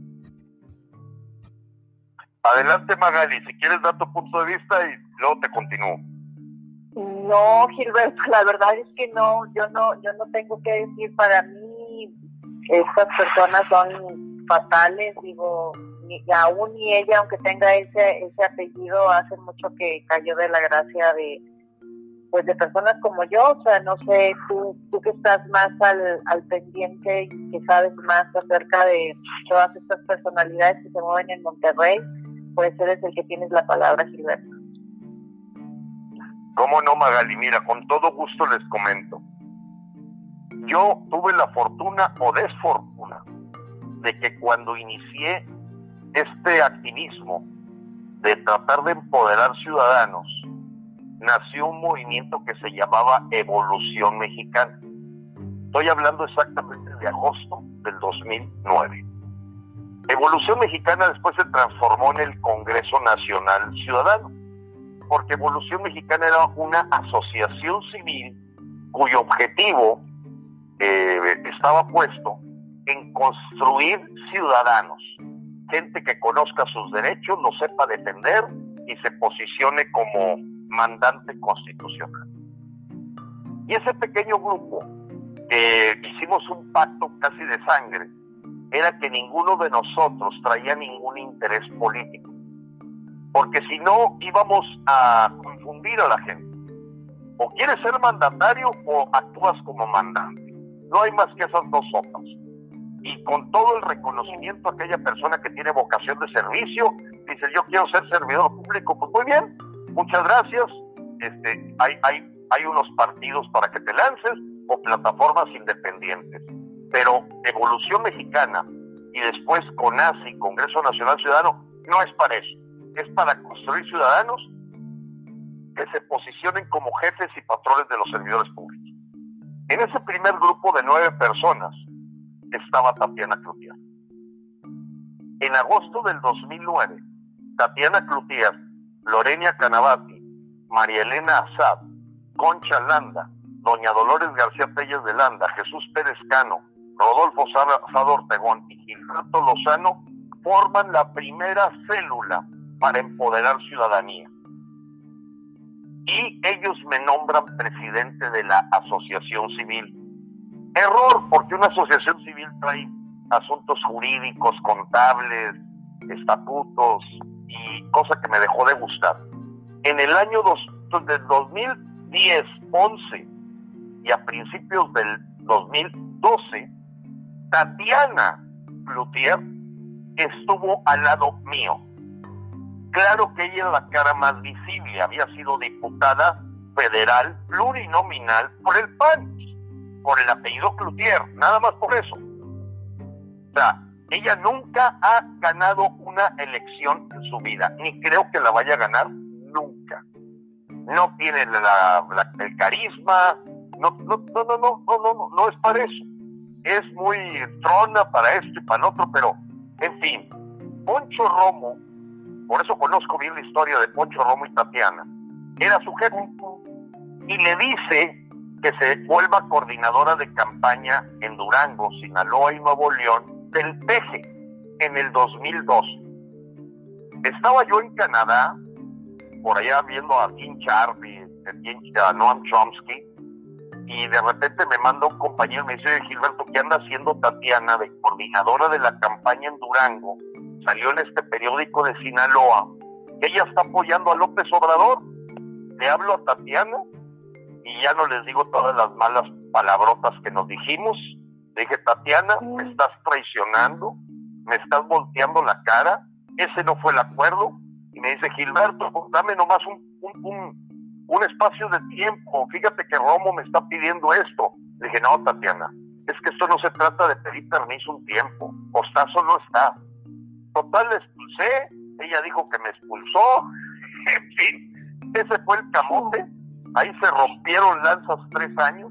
Adelante, Magali, si quieres dar tu punto de vista y luego te continúo. No, Gilberto, la verdad es que no, yo no, yo no tengo que decir. Para mí estas personas son fatales, digo, ni, aún ni ella, aunque tenga ese ese apellido, hace mucho que cayó de la gracia de, pues, de personas como yo. O sea, no sé, tú, tú que estás más al, al pendiente y que sabes más acerca de todas estas personalidades que se mueven en Monterrey, pues eres el que tienes la palabra, Gilberto. ¿Cómo no, Magali? Mira, con todo gusto les comento. Yo tuve la fortuna o desfortuna de que cuando inicié este activismo de tratar de empoderar ciudadanos, nació un movimiento que se llamaba Evolución Mexicana. Estoy hablando exactamente de agosto del dos mil nueve. Evolución Mexicana después se transformó en el Congreso Nacional Ciudadano, porque Evolución Mexicana era una asociación civil cuyo objetivo eh, estaba puesto en construir ciudadanos, gente que conozca sus derechos, los sepa defender y se posicione como mandante constitucional. Y ese pequeño grupo, eh, hicimos un pacto casi de sangre, era que ninguno de nosotros traía ningún interés político, porque si no íbamos a confundir a la gente. O quieres ser mandatario o actúas como mandante. No hay más que esas dos sopas. Y con todo el reconocimiento a aquella persona que tiene vocación de servicio, dice, yo quiero ser servidor público, pues muy bien, muchas gracias. Este, hay, hay, hay unos partidos para que te lances o plataformas independientes. Pero Evolución Mexicana y después CONACYT, Congreso Nacional Ciudadano, no es para eso. Es para construir ciudadanos que se posicionen como jefes y patrones de los servidores públicos. En ese primer grupo de nueve personas estaba Tatiana Cloutier. En agosto del dos mil nueve, Tatiana Cloutier, Lorena Canavati, María Elena Azad, Concha Landa, doña Dolores García Telles de Landa, Jesús Pérez Cano, Rodolfo Sada Ortegón y Gilberto Lozano forman la primera célula para empoderar ciudadanía. Y ellos me nombran presidente de la asociación civil. Error, porque una asociación civil trae asuntos jurídicos, contables, estatutos y cosa que me dejó de gustar. En el año dos, del dos mil diez, once y a principios del dos mil doce, Tatiana Cloutier estuvo al lado mío. Claro que ella es la cara más visible, había sido diputada federal plurinominal por el P A N, por el apellido Cloutier, nada más por eso. O sea, ella nunca ha ganado una elección en su vida, ni creo que la vaya a ganar nunca. No tiene la, la, el carisma, no, no, no, no, no, no, no, no es para eso. Es muy trona para esto y para lo otro, pero, en fin, Poncho Romo, por eso conozco bien la historia de Poncho Romo y Tatiana, era su jefe, y le dice que se vuelva coordinadora de campaña en Durango, Sinaloa y Nuevo León del P G en el dos mil dos. Estaba yo en Canadá, por allá viendo a Tim Charby, a Noam Chomsky, y de repente me manda un compañero y me dice: Gilberto, ¿qué anda haciendo Tatiana de coordinadora de la campaña en Durango? Salió en este periódico de Sinaloa, ella está apoyando a López Obrador. Le hablo a Tatiana y ya no les digo todas las malas palabrotas que nos dijimos. Le dije: Tatiana, me estás traicionando, me estás volteando la cara, ese no fue el acuerdo. Y me dice: Gilberto, pues dame nomás un, un, un un espacio de tiempo, fíjate que Romo me está pidiendo esto. Le dije: no, Tatiana, es que esto no se trata de pedir permiso un tiempo, o estás o no está. Total, la expulsé, ella dijo que me expulsó, en fin, ese fue el camote. Ahí se rompieron lanzas tres años,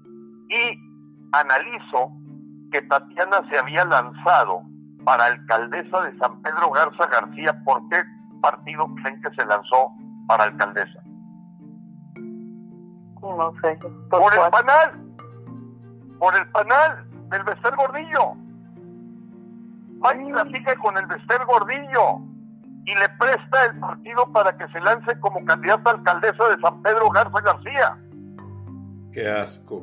y analizo que Tatiana se había lanzado para alcaldesa de San Pedro Garza García. ¿Por qué partido creen que se lanzó para alcaldesa? No sé. Por, por el panal, por el panal del Bester Gordillo. Va y platica con el Bester Gordillo y le presta el partido para que se lance como candidata a alcaldesa de San Pedro Garza García. Qué asco.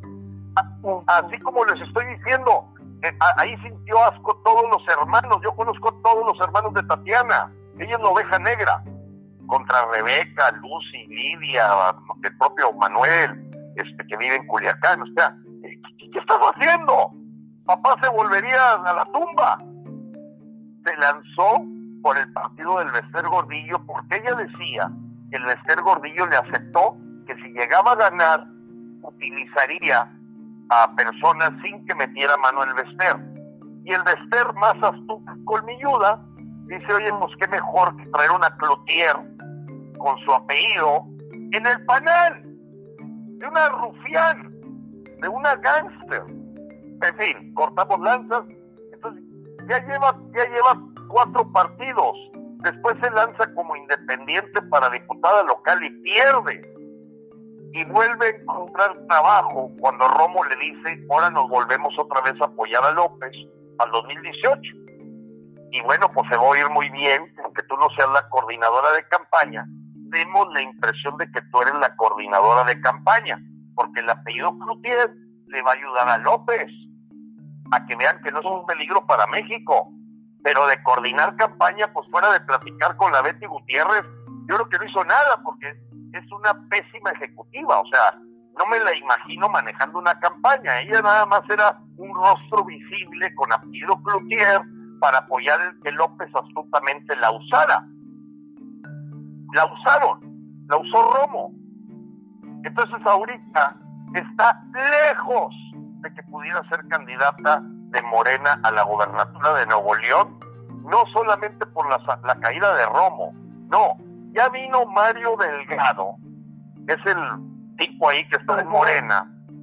Así como les estoy diciendo, eh, ahí sintió asco todos los hermanos. Yo conozco a todos los hermanos de Tatiana. Ella es la oveja negra. Contra Rebeca, Lucy, Lidia, el propio Manuel, este que vive en Culiacán. O sea, ¿qué estás haciendo? Papá se volvería a la tumba. Se lanzó por el partido del Bester Gordillo porque ella decía que el Bester Gordillo le aceptó que si llegaba a ganar, utilizaría a personas sin que metiera mano el Bester. Y el Bester, más astuto, colmilluda, dice: oye, pues qué mejor que traer una Cloutier con su apellido en el panel de una rufián, de una gángster. En fin, cortamos lanzas. Entonces ya lleva ya lleva cuatro partidos. Después se lanza como independiente para diputada local y pierde, y vuelve a encontrar trabajo cuando Romo le dice: ahora nos volvemos otra vez a apoyar a López al dos mil dieciocho. Y bueno, pues se va a oír muy bien, aunque tú no seas la coordinadora de campaña, demos la impresión de que tú eres la coordinadora de campaña, porque el apellido Cloutier le va a ayudar a López a que vean que no es un peligro para México. Pero de coordinar campaña, pues fuera de platicar con la Betty Gutiérrez, yo creo que no hizo nada, porque es una pésima ejecutiva. O sea, no me la imagino manejando una campaña. Ella nada más era un rostro visible con apellido Cloutier para apoyar el que López astutamente la usara. La usaron, la usó Romo. Entonces ahorita está lejos de que pudiera ser candidata de Morena a la gobernatura de Nuevo León, no solamente por la, la caída de Romo, no, ya vino Mario Delgado, es el tipo ahí que está en Morena,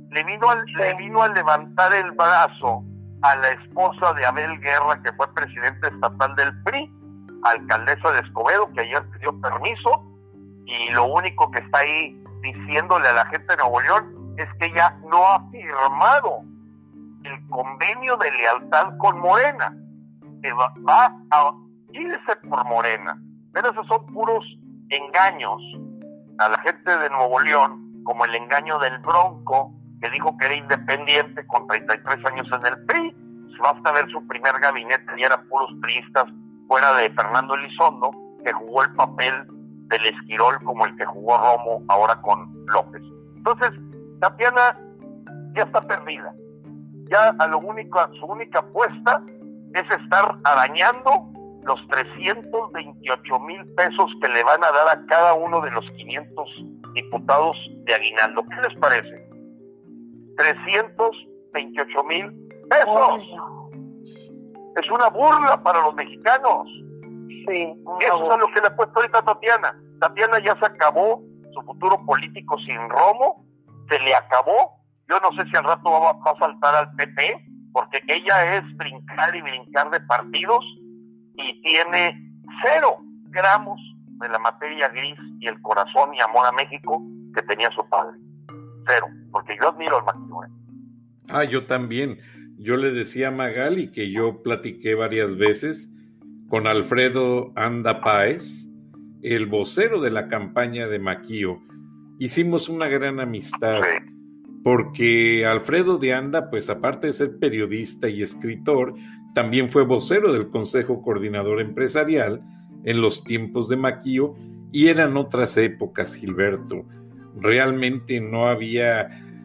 le vino, a, le vino a levantar el brazo a la esposa de Abel Guerra, que fue presidente estatal del P R I, alcaldesa de Escobedo, que ayer pidió permiso, y lo único que está ahí diciéndole a la gente de Nuevo León es que ella no ha firmado el convenio de lealtad con Morena, que va, va a irse por Morena. Pero esos son puros engaños a la gente de Nuevo León, como el engaño del Bronco, que dijo que era independiente con treinta y tres años en el P R I. Si basta ver su primer gabinete, y eran puros priistas, fuera de Fernando Elizondo, que jugó el papel del Esquirol como el que jugó Romo ahora con López. Entonces, Tatiana ya está perdida. Ya a lo único, su única apuesta es estar arañando los trescientos veintiocho mil pesos que le van a dar a cada uno de los quinientos diputados de aguinaldo. ¿Qué les parece? trescientos veintiocho mil pesos. Es una burla para los mexicanos. Sí, eso es a lo que le ha puesto ahorita a Tatiana. Tatiana ya se acabó su futuro político sin Romo, se le acabó. Yo no sé si al rato va, va a saltar al P P, porque ella es brincar y brincar de partidos y tiene cero gramos de la materia gris y el corazón y amor a México que tenía su padre. Cero, porque yo admiro al Maquio. ¿eh? Ah, yo también. Yo le decía a Magali que yo platiqué varias veces con Alfredo Anda Páez, el vocero de la campaña de Maquio. Hicimos una gran amistad, porque Alfredo de Anda, pues aparte de ser periodista y escritor, también fue vocero del Consejo Coordinador Empresarial en los tiempos de Maquio, y eran otras épocas, Gilberto. Realmente no había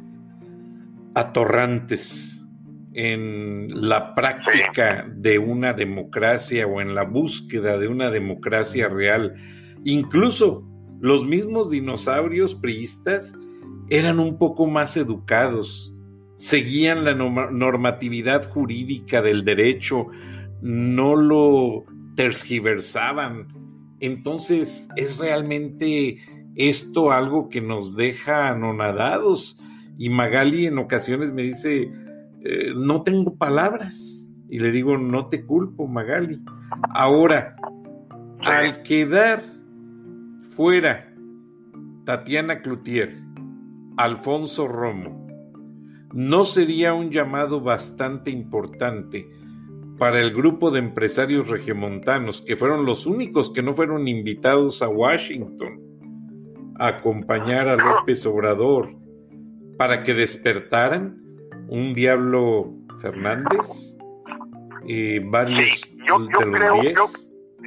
atorrantes en la práctica de una democracia o en la búsqueda de una democracia real. Incluso los mismos dinosaurios priistas eran un poco más educados, seguían la normatividad jurídica del derecho, no lo tergiversaban. Entonces es realmente esto algo que nos deja anonadados, y Magali en ocasiones me dice, eh, no tengo palabras, y le digo, no te culpo, Magali. Ahora, al quedar fuera Tatiana Cloutier, Alfonso Romo, ¿no sería un llamado bastante importante para el grupo de empresarios regiomontanos, que fueron los únicos que no fueron invitados a Washington a acompañar a López Obrador, para que despertaran un Diablo Fernández, eh, varios sí, yo, yo de los creo, diez? Yo,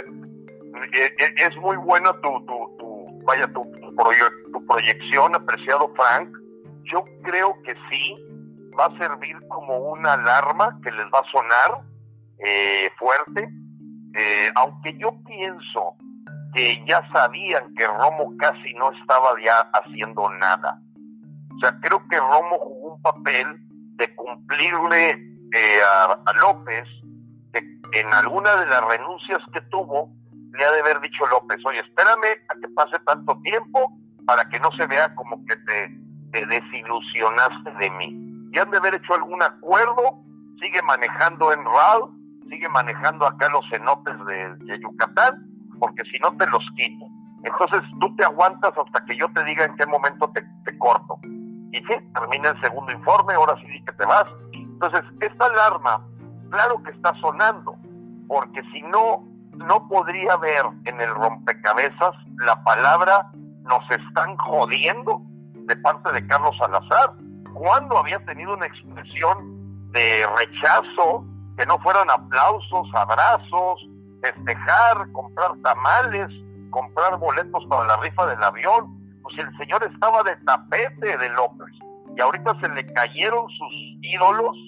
eh, eh, es muy buena tu, tu, tu vaya tu, tu, proye- tu proyección, apreciado Frank. Yo creo que sí va a servir como una alarma que les va a sonar eh, fuerte, eh, aunque yo pienso que ya sabían que Romo casi no estaba ya haciendo nada. O sea, creo que Romo jugó un papel de cumplirle eh, a, a López, que en alguna de las renuncias que tuvo, le ha de haber dicho López, oye, espérame a que pase tanto tiempo para que no se vea como que te, te desilusionaste de mí. Y han de haber hecho algún acuerdo, sigue manejando en R A L, sigue manejando acá los cenotes de, de Yucatán, porque si no te los quito. Entonces tú te aguantas hasta que yo te diga en qué momento te, te corto. Y sí, termina el segundo informe, ahora sí di que te vas. Entonces, esta alarma, claro que está sonando, porque si no, no podría haber en el rompecabezas la palabra "nos están jodiendo" de parte de Carlos Salazar, cuando había tenido una expresión de rechazo, que no fueran aplausos, abrazos, festejar, comprar tamales, comprar boletos para la rifa del avión. Pues el señor estaba de tapete de López, y ahorita se le cayeron sus ídolos,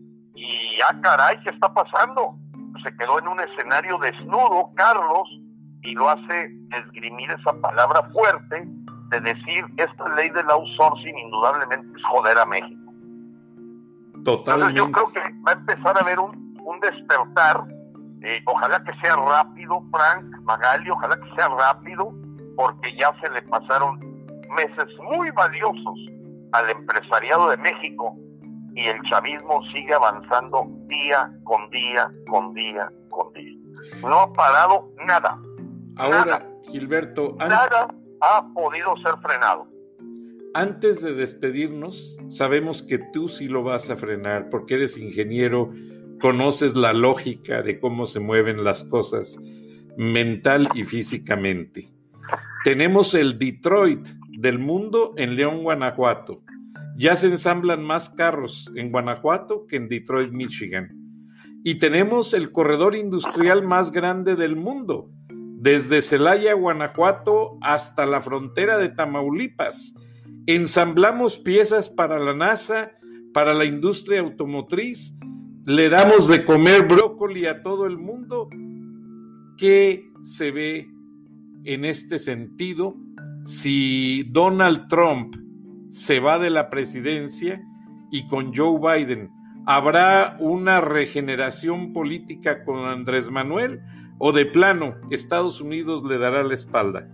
y ah caray, ¿qué está pasando? Se quedó en un escenario desnudo, Carlos, y lo hace esgrimir esa palabra fuerte de decir, esta ley del outsourcing indudablemente es joder a México. Totalmente. Entonces yo creo que va a empezar a haber un, un despertar, eh, ojalá que sea rápido, Frank, Magali, ojalá que sea rápido, porque ya se le pasaron meses muy valiosos al empresariado de México y el chavismo sigue avanzando día con día, con día, con día. No ha parado nada. Ahora, nada, Gilberto, an- nada ha podido ser frenado. antes de despedirnos, sabemos que tú sí lo vas a frenar porque eres ingeniero, conoces la lógica de cómo se mueven las cosas mental y físicamente. Tenemos el Detroit del mundo en León, Guanajuato. Ya se ensamblan más carros en Guanajuato que en Detroit, Michigan. Y tenemos el corredor industrial más grande del mundo, desde Celaya, Guanajuato, hasta la frontera de Tamaulipas. Ensamblamos piezas para la NASA, para la industria automotriz, le damos de comer brócoli a todo el mundo. ¿Qué se ve en este sentido si Donald Trump se va de la presidencia y con Joe Biden habrá una regeneración política con Andrés Manuel o de plano Estados Unidos le dará la espalda?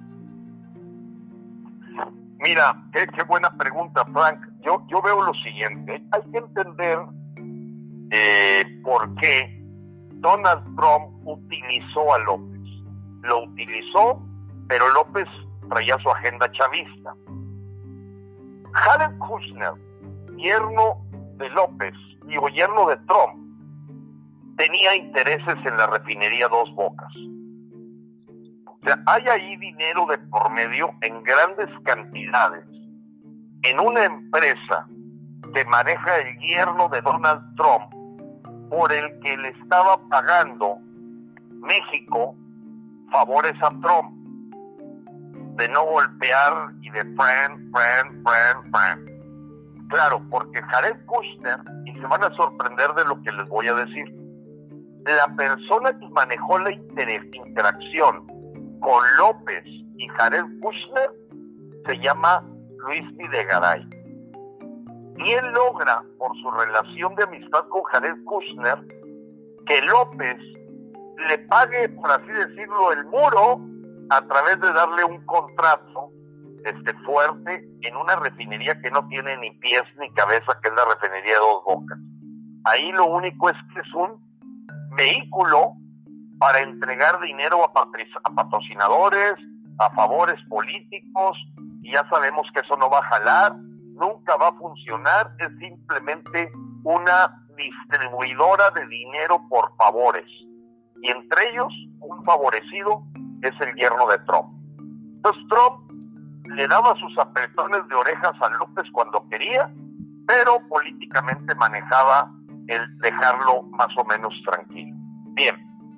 Mira, qué, qué buena pregunta, Frank. Yo, yo veo lo siguiente. Hay que entender eh, por qué Donald Trump utilizó a López. Lo utilizó, pero López traía su agenda chavista. Jared Kushner, yerno de López, digo, yerno de Trump, tenía intereses en la refinería Dos Bocas. O sea, hay ahí dinero de por medio en grandes cantidades en una empresa que maneja el yerno de Donald Trump, por el que le estaba pagando México favores a Trump, de no golpear y de friend, friend, friend, friend. Claro, porque Jared Kushner, y se van a sorprender de lo que les voy a decir, la persona que manejó la inter- interacción con López y Jared Kushner se llama Luis Videgaray. Y él logra, por su relación de amistad con Jared Kushner, que López le pague, por así decirlo, el muro a través de darle un contrato este, fuerte en una refinería que no tiene ni pies ni cabeza, que es la refinería de Dos Bocas. Ahí lo único es que es un vehículo para entregar dinero a, patri- a patrocinadores, a favores políticos, y ya sabemos que eso no va a jalar, nunca va a funcionar, es simplemente una distribuidora de dinero por favores. Y entre ellos, un favorecido es el yerno de Trump. Entonces Trump le daba sus apretones de orejas a López cuando quería, pero políticamente manejaba el dejarlo más o menos tranquilo. Bien,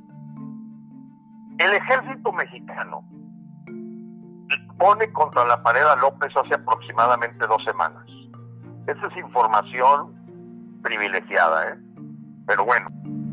el ejército mexicano pone contra la pared a López hace aproximadamente dos semanas. Esa es información privilegiada, ¿eh? Pero bueno.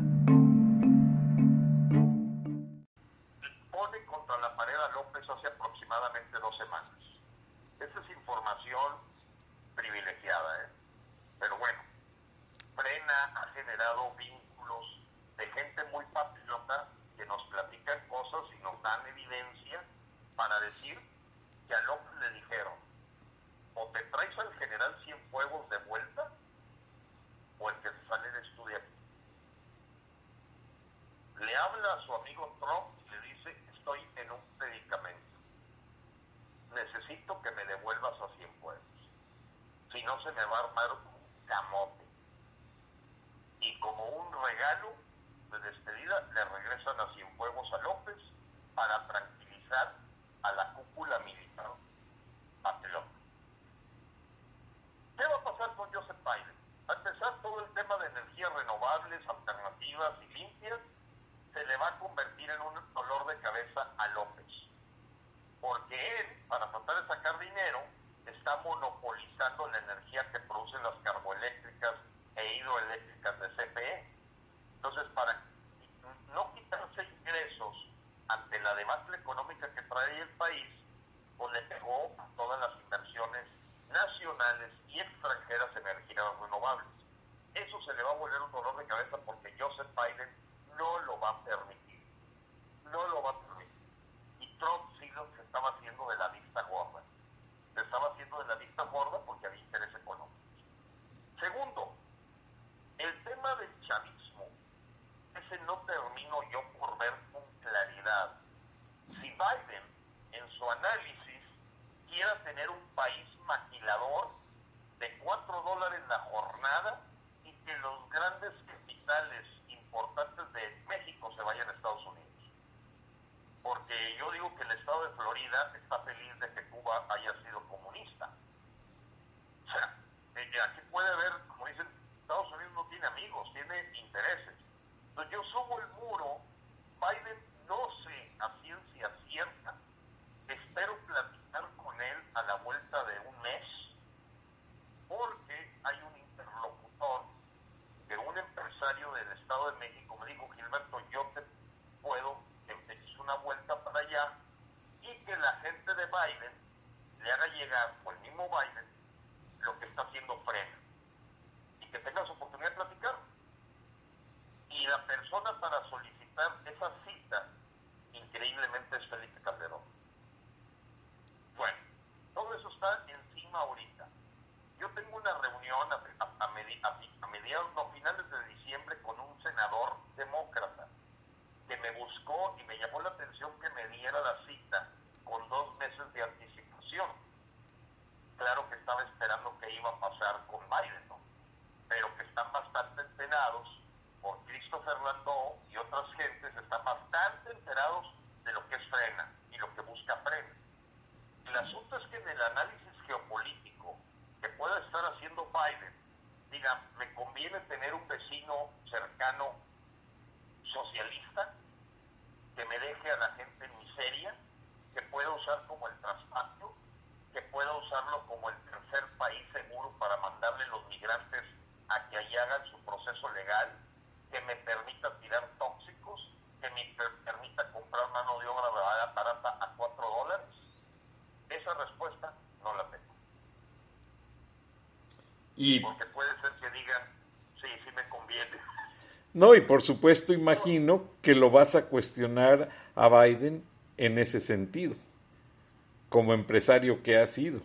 Pone contra la pared a López hace aproximadamente dos semanas. Esa es información privilegiada, ¿eh? Pero bueno. Frena ha generado vínculos de gente muy patriota que nos platican cosas y nos dan evidencia para decir que a López le dijeron: o te traes al general Cienfuegos de vuelta, o el que sale eres tú de aquí. Le habla a su amigo Trump y le dice: estoy en un predicamento, necesito que me devuelvas a Cienfuegos, si no se me va a armar un camote. Y como un regalo de despedida le regresan a Cienfuegos a López para tranquilizar a la cúpula militar patriota. ¿Qué va a pasar con Joseph Biden? A empezar, todo el tema de energías renovables, alternativas y limpias se le va a convertir en un dolor de cabeza a López, porque él, para tratar de sacar dinero, está monopolizando la energía que producen las carboeléctricas e hidroeléctricas de C F E. Entonces, para no quitarse ingresos ante la debacle económica que trae el país, pues le pegó a todas las inversiones nacionales y extranjeras en energías renovables. Eso se le va a volver un dolor de cabeza porque Joseph Biden no lo va a permitir. No lo va a permitir. Y Trump sí lo que estaba haciendo de la vista gorda. Se estaba haciendo de la vista gorda porque había puede ver, como dicen, Estados Unidos no tiene amigos, tiene intereses. Entonces yo subo el muro, Biden no sé a ciencia cierta, espero platicar con él a la vuelta de un mes, porque hay un interlocutor que un empresario del Estado de México me dijo, Gilberto, yo te puedo que me eches una vuelta para allá y que la gente de Biden le haga llegar, o el mismo Biden, lo que está haciendo Frena, y que tengas oportunidad de platicar. Y la persona para solicitar esa cita, increíblemente, es Felipe Calderón. Bueno, todo eso está encima ahorita. Yo tengo una reunión a, a, a, medi, a, a mediados, no, finales de diciembre con un senador demócrata que me buscó y me llamó la atención que me diera la cita con dos meses de anticipación. Claro que estaba esperando que iba a pasar con Biden, ¿no? Pero que están bastante enterados por Christopher Landau y otras gentes, están bastante enterados de lo que es Frena y lo que busca Frena. El asunto es que en el análisis geopolítico que pueda estar haciendo Biden, diga, me conviene tener un vecino cercano socialista que me deje a la gente en miseria, que pueda usar como el traspatio, que pueda usarlo como el tercer país seguro para mandarle los migrantes a que allí hagan su proceso legal, que me permita tirar tóxicos, que me per- permita comprar mano de obra barata, barata a cuatro dólares. Esa respuesta no la tengo. Y porque puede ser que digan, sí, sí me conviene. no, y por supuesto imagino que lo vas a cuestionar a Biden en ese sentido, como empresario que ha sido.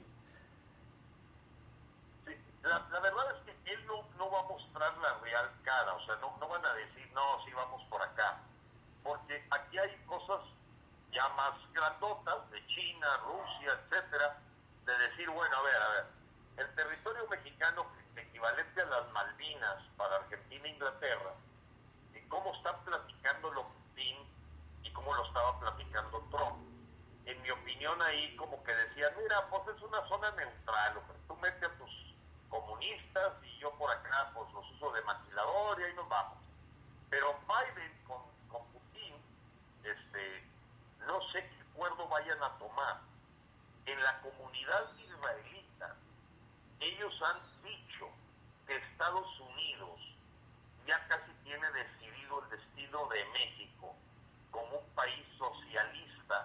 Sí, la, la verdad es que él no, no va a mostrar la real cara, o sea, no, no van a decir, no, sí vamos por acá, porque aquí hay cosas ya más grandotas, de China, Rusia, etcétera, de decir, bueno, a ver, a ver, el territorio mexicano equivalente a las Malvinas para Argentina e Inglaterra, y cómo están platicándolo Putin y cómo lo estaba platicando Trump. En mi opinión ahí como que decían, mira, pues es una zona neutral, o sea, tú metes a tus comunistas y yo por acá pues los uso de maquilador y ahí nos vamos. Pero Biden con, con Putin, este, no sé qué acuerdo vayan a tomar. En la comunidad israelita, ellos han dicho que Estados Unidos ya casi tiene decidido el destino de México como un país socialista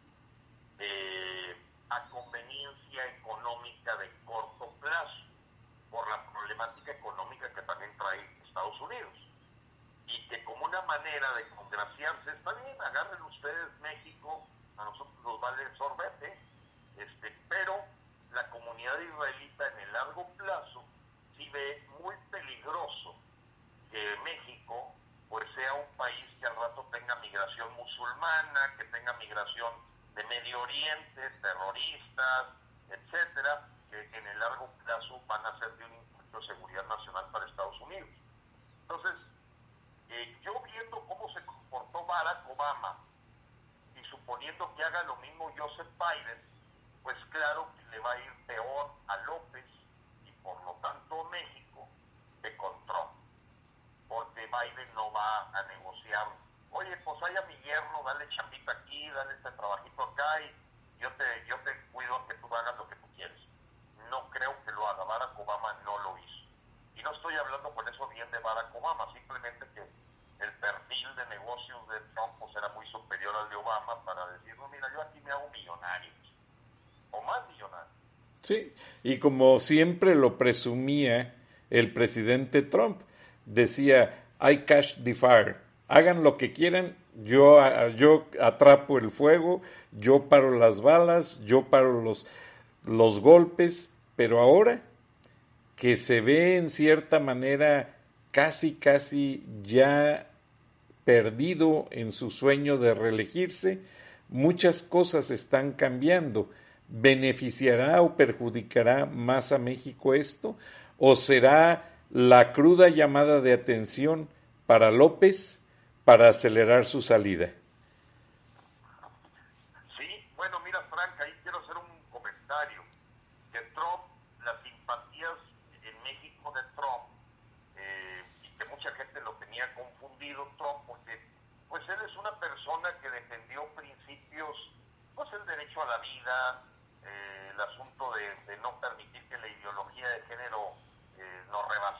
eh, a conveniencia económica de corto plazo, por la problemática económica que también trae Estados Unidos. Y que como una manera de congraciarse, está bien, agarren ustedes México, a nosotros nos vale el sorbete, este, pero la comunidad israelita en el largo plazo sí ve muy peligroso que México pues sea un país que al rato tenga migración musulmana, que tenga migración de Medio Oriente, terroristas, etcétera, que en el largo plazo van a ser de un impacto de seguridad nacional para Estados Unidos. Entonces, eh, yo viendo cómo se comportó Barack Obama y suponiendo que haga lo mismo Joseph Biden, pues claro que le va a ir peor a López y por lo tanto México que con Trump, porque Biden no va a negociar, oye, pues hay a mi yerno, dale chambita aquí, dale este trabajito acá y yo te, yo te cuido que tú hagas lo que tú quieres. No creo que lo haga, Barack Obama no lo hizo. Y no estoy hablando con eso bien de Barack Obama, simplemente que el perfil de negocios de Trump pues era muy superior al de Obama para decir, no, mira, yo aquí me hago millonario, o más millonario. Sí, y como siempre lo presumía el presidente Trump, decía, I catch the fire, hagan lo que quieran, yo, yo atrapo el fuego, yo paro las balas, yo paro los, los golpes, pero ahora que se ve en cierta manera casi, casi ya perdido en su sueño de reelegirse, muchas cosas están cambiando. ¿Beneficiará o perjudicará más a México esto? ¿O será la cruda llamada de atención para López para acelerar su salida? Sí, bueno, mira, Frank, ahí quiero hacer un comentario. Que Trump, las simpatías en México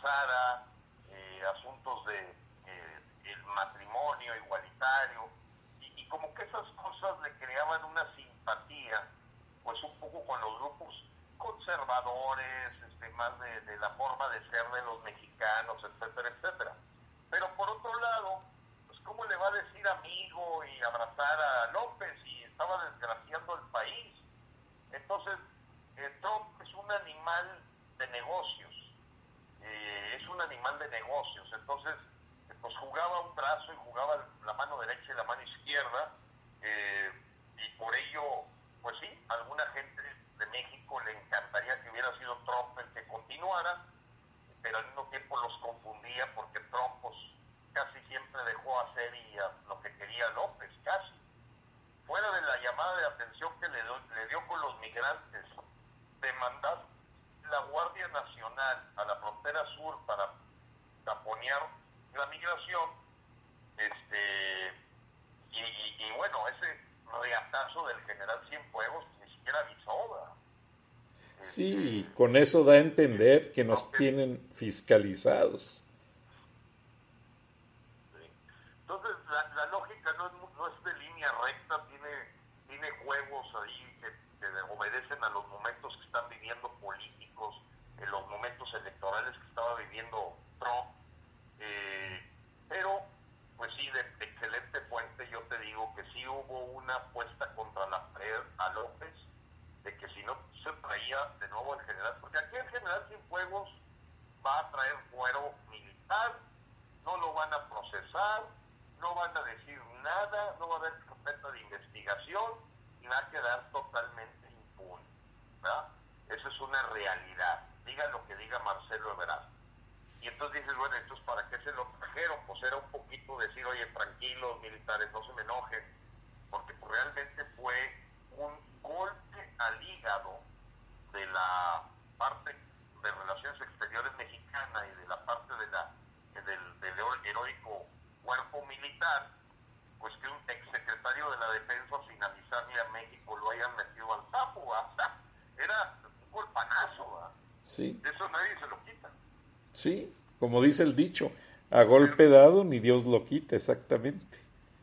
abrazara, eh, asuntos de eh, el matrimonio igualitario, y, y como que esas cosas le creaban una simpatía, pues un poco con los grupos conservadores, este, más de, de la forma de ser de los mexicanos, etcétera, etcétera. Pero por otro lado, pues cómo le va a decir amigo y abrazar a López y estaba desgraciando el país. Entonces, eh, Trump es un animal de negocios, eh, es un animal de negocios, entonces eh, pues jugaba un brazo y jugaba la mano derecha y la mano izquierda, eh, y por ello, pues sí, a alguna gente de México le encantaría que hubiera sido Trump el que continuara, pero al mismo tiempo los confundía porque Trump pues, casi siempre dejó hacer y a lo que quería López, casi. Fuera de la llamada de atención que le, do, le dio con los migrantes, de mandar la Guardia Nacional a la frontera sur para taponear la migración, este y, y, y bueno, ese reatazo del general Cienfuegos ni siquiera avisó, ¿verdad? Sí, con eso da a entender que nos okay. tienen fiscalizados. Sí. Entonces, la, la lógica no es, no es de línea recta, tiene, tiene juegos ahí que, que obedecen a los momentos que están viviendo políticos, en los momentos electorales que estaba viviendo Trump. Eh, pero, pues sí, de, de excelente fuente, yo te digo que sí hubo una apuesta contra la pared a López, de que si no se traía de nuevo el general, porque aquí el general Cienfuegos va a traer fuero militar, no lo van a procesar, no van a decir nada, no va a haber carpeta de investigación y va a quedar totalmente impune, ¿verdad? Esa es una realidad, diga lo que diga Marcelo Ebrard. Y entonces dices, bueno, entonces ¿para qué se lo trajeron? Pues era un poquito decir, oye, tranquilos militares, no se me enojen, porque pues, realmente fue un golpe al hígado de la parte de Relaciones Exteriores mexicana y de la parte de la del, del heroico cuerpo militar, pues que un exsecretario de la Defensa sin avisarle a México lo hayan metido al sapo, hasta era un golpanazo, ¿verdad? Sí. De eso nadie se lo quita. Sí, como dice el dicho, a golpe dado ni Dios lo quita, exactamente.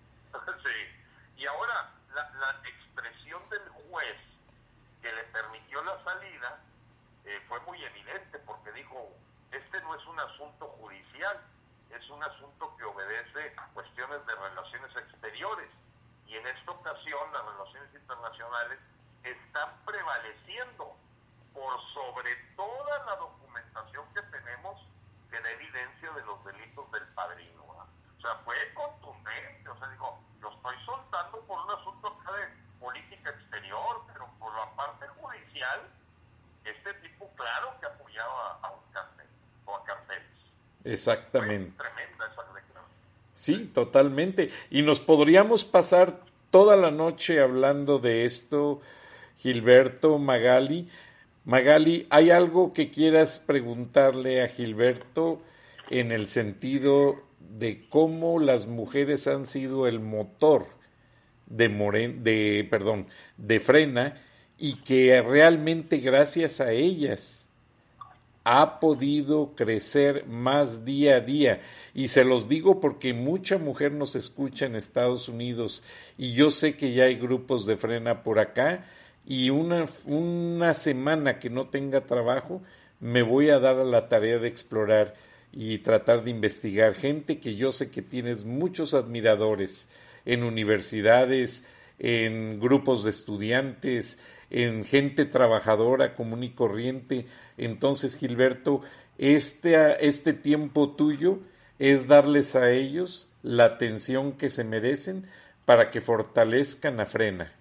Sí, y ahora la, la expresión del juez que le permitió la salida eh, fue muy evidente porque dijo, este no es un asunto judicial, es un asunto que obedece a cuestiones de relaciones exteriores y en esta ocasión las relaciones internacionales están prevaleciendo por sobre toda la documentación que tenemos que da evidencia de los delitos del padrino, ¿verdad? O sea, fue contundente, o sea, digo, lo estoy soltando por un asunto acá de política exterior, pero por la parte judicial, este tipo claro que apoyaba a un cartel, o a carteles. Exactamente. Fue tremenda esa declaración. Sí, totalmente. Y nos podríamos pasar toda la noche hablando de esto, Gilberto, Magali. Magali, ¿hay algo que quieras preguntarle a Gilberto en el sentido de cómo las mujeres han sido el motor de Moren, de, perdón, de Frena y que realmente gracias a ellas ha podido crecer más día a día? Y se los digo porque mucha mujer nos escucha en Estados Unidos y yo sé que ya hay grupos de Frena por acá y una, una semana que no tenga trabajo me voy a dar a la tarea de explorar y tratar de investigar gente que yo sé que tienes muchos admiradores en universidades, en grupos de estudiantes, en gente trabajadora común y corriente. Entonces, Gilberto, este, este tiempo tuyo es darles a ellos la atención que se merecen para que fortalezcan a Frena.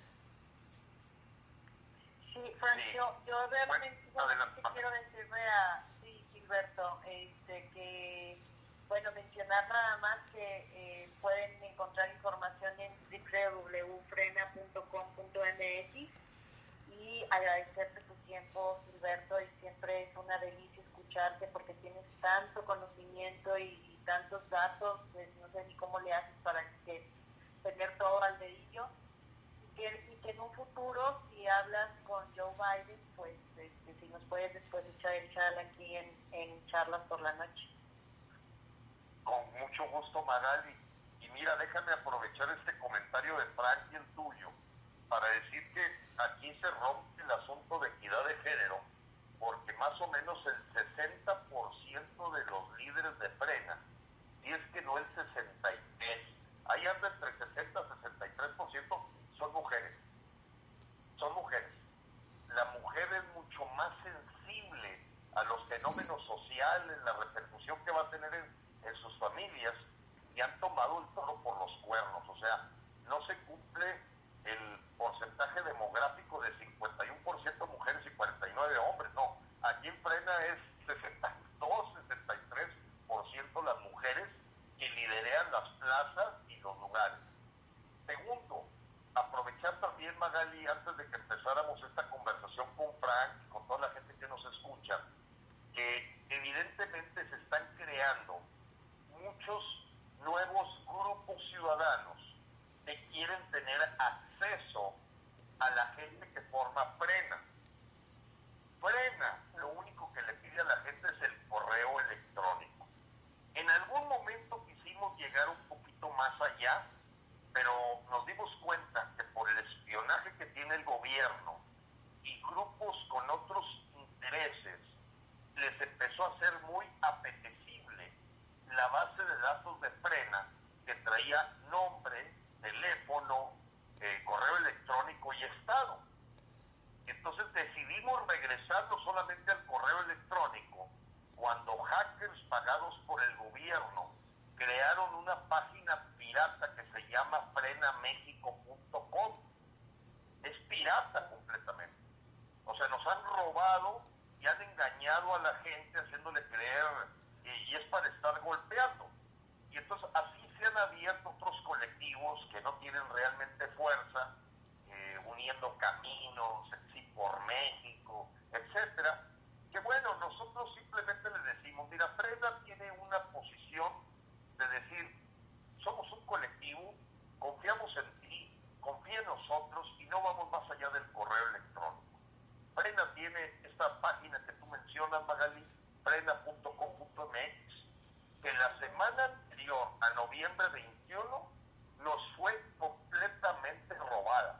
Sí, Frank, yo, yo realmente solamente quiero decirle a sí, Gilberto, este, que, bueno, mencionar nada más que eh, pueden encontrar información en w w w punto frena punto com punto m x y agradecerte tu tiempo, Gilberto, y siempre es una delicia escucharte porque tienes tanto conocimiento y, y tantos datos, pues, no sé ni cómo le haces para que tener todo al dedillo, y que, y que en un futuro, si hablas con Joe Biden, pues este, si nos puedes después echar el chal aquí en, en Charlas por la Noche. Con mucho gusto, Magali. Y mira, déjame aprovechar este comentario de Frank y el tuyo para decir que aquí se rompe el asunto de equidad de género, porque más o menos el sesenta por ciento de los líderes de Frena, y es que no el sesenta y tres por ciento, ahí anda entre sesenta y sesenta y tres por ciento, son mujeres. Son mujeres. La mujer es mucho más sensible a los fenómenos sociales, la repercusión que va a tener en, en sus familias, y han tomado el toro por los cuernos. O sea, no se cumple el porcentaje demográfico de cincuenta y uno por ciento mujeres y cuarenta y nueve por ciento hombres. No, aquí en Frena es sesenta y dos, sesenta y tres por ciento las mujeres que liderean las plazas y los lugares. Segundo, aprovechar también, Magali, antes de que empezáramos esta conversación con Frank y con toda la gente que nos escucha, que evidentemente se están creando muchos nuevos grupos ciudadanos que quieren tener acceso a la gente que forma Frena. Frena, lo único que le pide a la gente es el correo electrónico. En algún momento quisimos llegar un poquito más allá, pero nos dimos cuenta que por el espionaje que tiene el gobierno y grupos con otros intereses, les empezó a ser muy apetecible la base de datos de Frena, que traía nombre, teléfono, eh, correo electrónico y estado. Entonces decidimos regresarlo solamente al correo electrónico cuando hackers pagados por el gobierno crearon una página pirata que se llama frena mexico punto com. Es pirata completamente. O sea, nos han robado y han engañado a la gente haciéndole creer, eh, y es para estar golpeando. Y entonces así se han abierto otros colectivos que no tienen realmente fuerza, eh, uniendo caminos, sí por México, etcétera. Que bueno, nosotros simplemente les decimos, mira, Frena tiene una posición de decir, somos un colectivo, confiamos en ti, confía en nosotros y no vamos más allá del correo electrónico. Frena tiene esta página que tú mencionas, Magali, frena punto com punto m x, que la semana anterior a noviembre veintiuno nos fue completamente robada.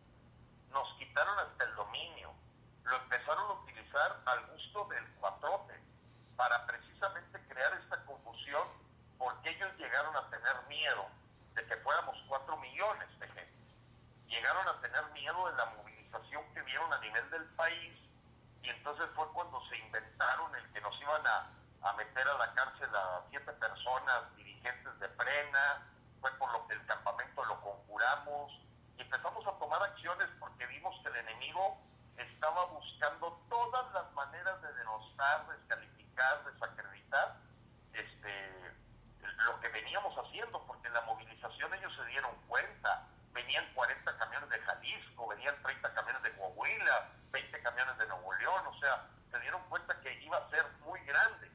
Nos quitaron hasta el dominio, lo empezaron a utilizar al gusto del cuatrote para precisamente crear esta confusión, porque ellos llegaron a tener miedo de que fuéramos cuatro millones de gente. Llegaron a tener miedo de la movilización que vieron a nivel del país, y entonces fue cuando se inventaron el que nos iban a, a meter a la cárcel a siete personas dirigentes de Frena. Fue por lo que el campamento lo conjuramos y empezamos a tomar acciones porque vimos que el enemigo estaba buscando todas las maneras de denostar, descalificar, desacreditar este, lo que veníamos haciendo, porque en la movilización ellos se dieron cuenta. Venían cuarenta camiones de Jalisco, venían treinta camiones de Coahuila, veinte camiones de Nuevo León, o sea, se dieron cuenta que iba a ser muy grande.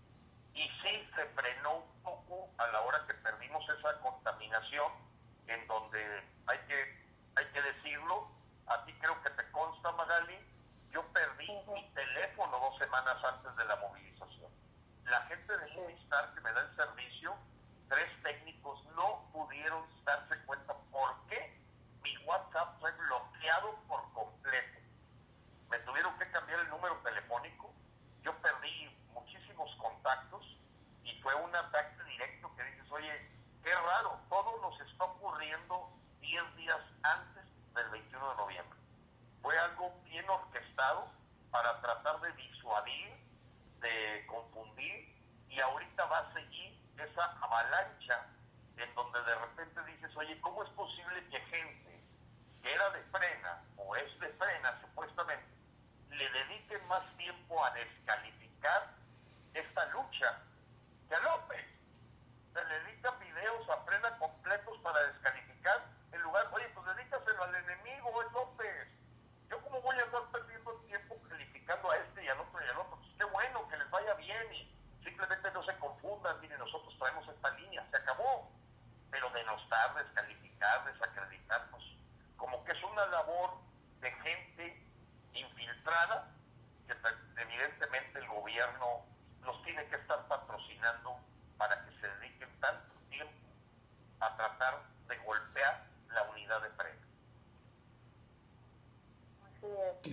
Y sí se frenó un poco a la hora que perdimos esa contaminación, en donde hay que, hay que decirlo, a ti creo que te consta, Magali, yo perdí uh-huh. mi teléfono dos semanas antes de la movilización. La gente de Movistar que me da el servicio, tres técnicos no pudieron darse cuenta por qué mi WhatsApp fue bloqueado por completo. Me tuvieron que cambiar el número telefónico, yo perdí muchísimos contactos y fue un ataque directo que dices, oye, qué raro, todo nos está ocurriendo diez días antes del veintiuno de noviembre. Fue algo bien orquestado para tratar de disuadir, de confundir, y ahorita va a seguir esa avalancha en donde de repente dices, oye, ¿cómo es posible que gente que era de Frena o es de Frena supuestamente le dedique más tiempo a descalificar esta lucha que a López? Se le dedican videos a Frena completos para descalificar en lugar, oye, pues dedícaselo al enemigo, es López. Yo como voy a andar perdiendo el tiempo calificando a este y al otro y al otro. Pues qué bueno, que les vaya bien y simplemente no se confundan, miren, nosotros traemos esta línea, se acabó. Pero denostar, descalificar, desacreditarnos, como que es una labor de gente infiltrada que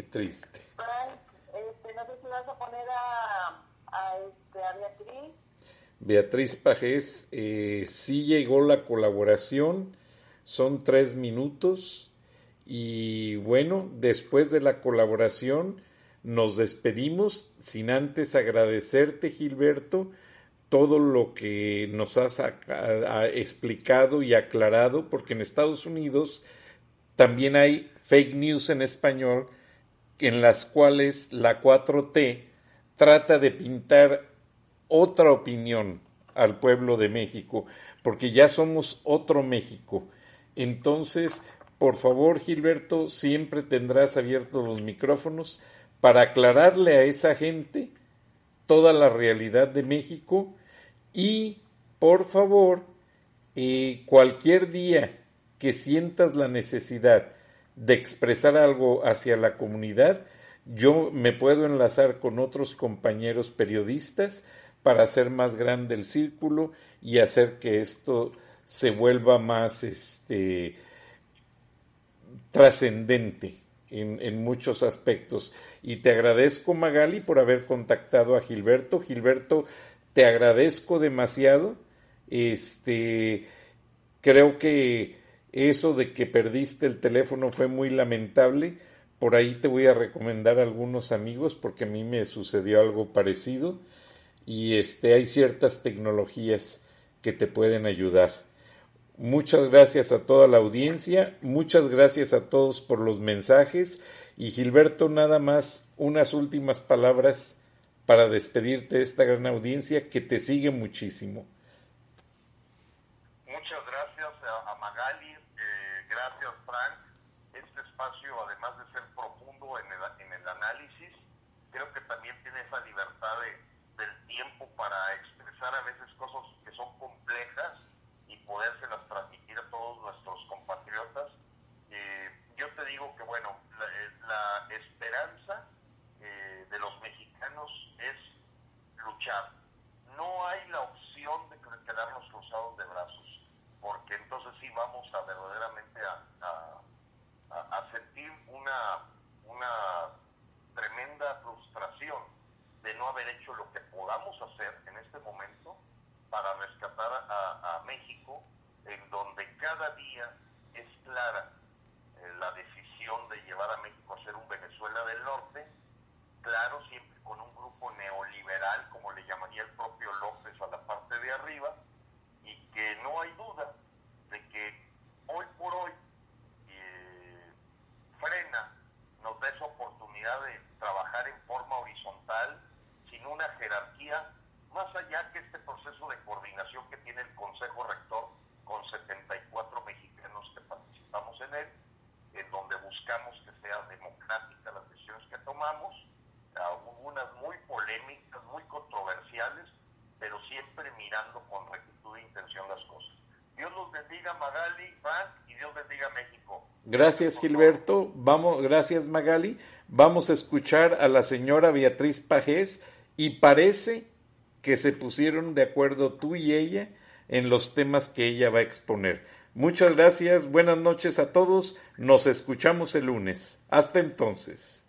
triste. Frank, este, no sé si vas a poner a, a, este, a Beatriz. Beatriz Pajés, eh, sí llegó la colaboración, son tres minutos y bueno, después de la colaboración nos despedimos sin antes agradecerte, Gilberto, todo lo que nos has a, a, a explicado y aclarado, porque en Estados Unidos también hay fake news en español en las cuales la cuatro T trata de pintar otra opinión al pueblo de México, porque ya somos otro México. Entonces, por favor, Gilberto, siempre tendrás abiertos los micrófonos para aclararle a esa gente toda la realidad de México y, por favor, eh, cualquier día que sientas la necesidad de expresar algo hacia la comunidad, yo me puedo enlazar con otros compañeros periodistas para hacer más grande el círculo y hacer que esto se vuelva más este, trascendente en, en muchos aspectos. Y te agradezco, Magali, por haber contactado a Gilberto. Gilberto, te agradezco demasiado. Este, creo que eso de que perdiste el teléfono fue muy lamentable. Por ahí te voy a recomendar a algunos amigos porque a mí me sucedió algo parecido y este, hay ciertas tecnologías que te pueden ayudar. Muchas gracias a toda la audiencia, muchas gracias a todos por los mensajes y Gilberto, nada más unas últimas palabras para despedirte de esta gran audiencia que te sigue muchísimo. Muchas gracias a, a Magali, eh, gracias Frank. Este espacio, además de ser profundo en el, en el análisis, creo que también tiene esa libertad de, del tiempo para expresar a veces cosas que son complejas y podérselas transmitir a todos nuestros compatriotas. Eh, yo te digo que, bueno, la, la esperanza eh, de los mexicanos es luchar. No hay la opción de quedarnos cruzados de brazos, porque entonces sí vamos a verdaderamente a, a, a, a sentir una, una tremenda frustración de no haber hecho lo que podamos hacer en este momento para rescatar a, a México, en donde cada día es clara eh, la decisión de llevar a México a ser un Venezuela del Norte, claro, siempre con un grupo neoliberal, como le llamaría el propio López a la parte de arriba, y que no hay duda de que hoy por hoy eh, frena, nos da esa oportunidad de trabajar en forma horizontal, sin una jerarquía, más allá que este proceso de coordinación que tiene el Consejo Rector con setenta y cuatro mexicanos que participamos en él, en donde buscamos que sea democrática las decisiones que tomamos, algunas muy polémicas, muy controversiales, pero siempre mirando con rectitud e intención las cosas. Dios los bendiga, Magali, Frank, y Dios bendiga México. Gracias, Gilberto. Vamos, gracias, Magali. Vamos a escuchar a la señora Beatriz Pajés y parece que se pusieron de acuerdo tú y ella en los temas que ella va a exponer. Muchas gracias, buenas noches a todos. Nos escuchamos el lunes. Hasta entonces.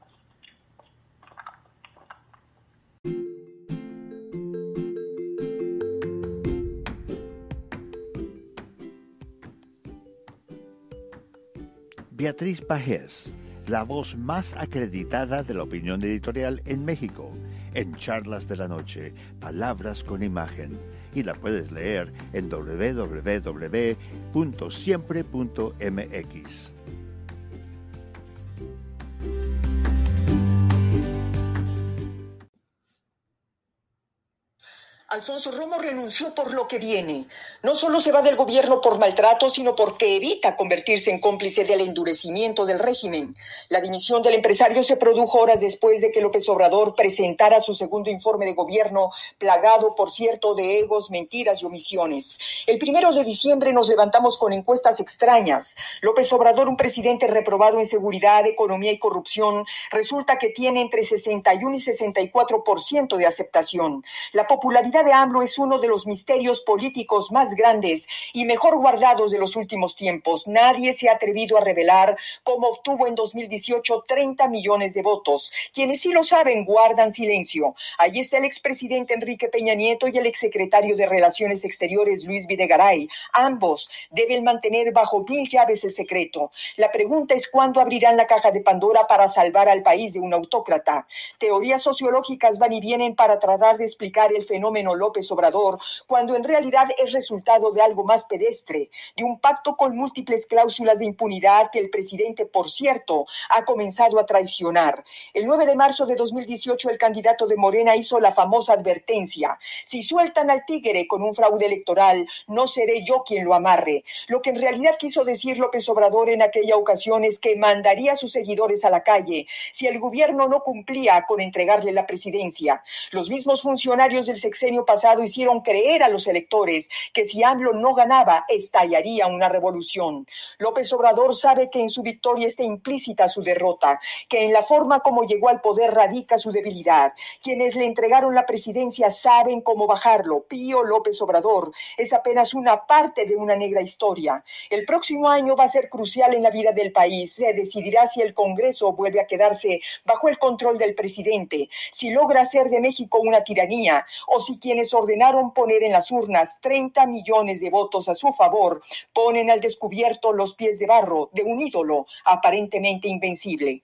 Beatriz Pajés, la voz más acreditada de la opinión editorial en México, en Charlas de la Noche, Palabras con Imagen, y la puedes leer en doble u doble u doble u punto siempre punto m x. Alfonso Romo renunció por lo que viene. No solo se va del gobierno por maltrato, sino porque evita convertirse en cómplice del endurecimiento del régimen. La dimisión del empresario se produjo horas después de que López Obrador presentara su segundo informe de gobierno, plagado, por cierto, de egos, mentiras y omisiones. El primero de diciembre nos levantamos con encuestas extrañas. López Obrador, un presidente reprobado en seguridad, economía y corrupción, resulta que tiene entre sesenta y uno y sesenta y cuatro por ciento de aceptación. La popularidad de AMLO es uno de los misterios políticos más grandes y mejor guardados de los últimos tiempos. Nadie se ha atrevido a revelar cómo obtuvo en dos mil dieciocho treinta millones de votos. Quienes sí lo saben guardan silencio. Allí está el expresidente Enrique Peña Nieto y el exsecretario de Relaciones Exteriores Luis Videgaray. Ambos deben mantener bajo mil llaves el secreto. La pregunta es cuándo abrirán la caja de Pandora para salvar al país de un autócrata. Teorías sociológicas van y vienen para tratar de explicar el fenómeno López Obrador, cuando en realidad es resultado de algo más pedestre, de un pacto con múltiples cláusulas de impunidad que el presidente, por cierto, ha comenzado a traicionar. El nueve de marzo de dos mil dieciocho, el candidato de Morena hizo la famosa advertencia: si sueltan al tigre con un fraude electoral, no seré yo quien lo amarre. Lo que en realidad quiso decir López Obrador en aquella ocasión es que mandaría a sus seguidores a la calle si el gobierno no cumplía con entregarle la presidencia. Los mismos funcionarios del sexenio pasado hicieron creer a los electores que si AMLO no ganaba, estallaría una revolución. López Obrador sabe que en su victoria está implícita su derrota, que en la forma como llegó al poder radica su debilidad. Quienes le entregaron la presidencia saben cómo bajarlo. Pío López Obrador es apenas una parte de una negra historia. El próximo año va a ser crucial en la vida del país. Se decidirá si el Congreso vuelve a quedarse bajo el control del presidente, si logra hacer de México una tiranía, o si quienes ordenaron poner en las urnas treinta millones de votos a su favor ponen al descubierto los pies de barro de un ídolo aparentemente invencible.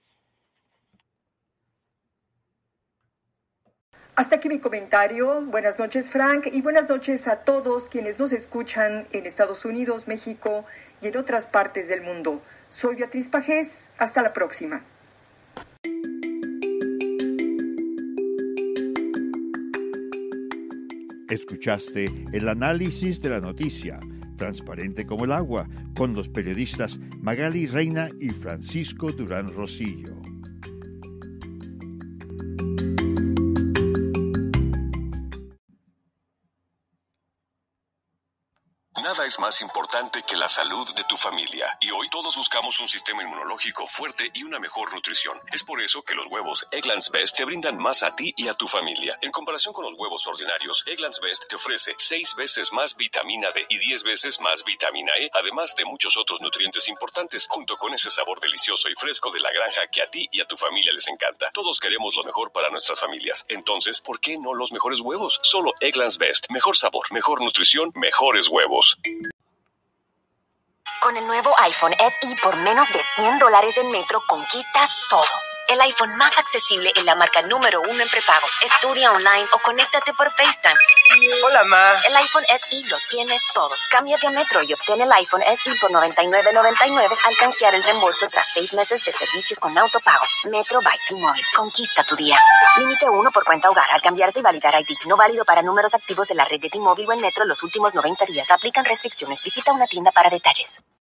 Hasta aquí mi comentario. Buenas noches, Frank, y buenas noches a todos quienes nos escuchan en Estados Unidos, México y en otras partes del mundo. Soy Beatriz Pajés. Hasta la próxima. Escuchaste el análisis de la noticia, transparente como el agua, con los periodistas Magali Reina y Francisco Durán Rosillo. Nada es más importante que la salud de tu familia, y hoy todos buscamos un sistema inmunológico fuerte y una mejor nutrición. Es por eso que los huevos Eggland's Best te brindan más a ti y a tu familia. En comparación con los huevos ordinarios, Eggland's Best te ofrece seis veces más vitamina D y diez veces más vitamina E, además de muchos otros nutrientes importantes, junto con ese sabor delicioso y fresco de la granja que a ti y a tu familia les encanta. Todos queremos lo mejor para nuestras familias. Entonces, ¿por qué no los mejores huevos? Solo Eggland's Best. Mejor sabor, mejor nutrición, mejores huevos. Con el nuevo iPhone S E por menos de cien dólares en Metro, conquistas todo. El iPhone más accesible en la marca número uno en prepago. Estudia online o conéctate por FaceTime. Hola, ma. El iPhone S E lo tiene todo. Cámbiate a Metro y obtén el iPhone S E por noventa y nueve noventa y nueve al canjear el reembolso tras seis meses de servicio con autopago. Metro by T-Mobile. Conquista tu día. Límite uno por cuenta hogar. Al cambiarse y validar I D. No válido para números activos de la red de T-Mobile o en Metro los últimos noventa días. Aplican restricciones. Visita una tienda para detalles.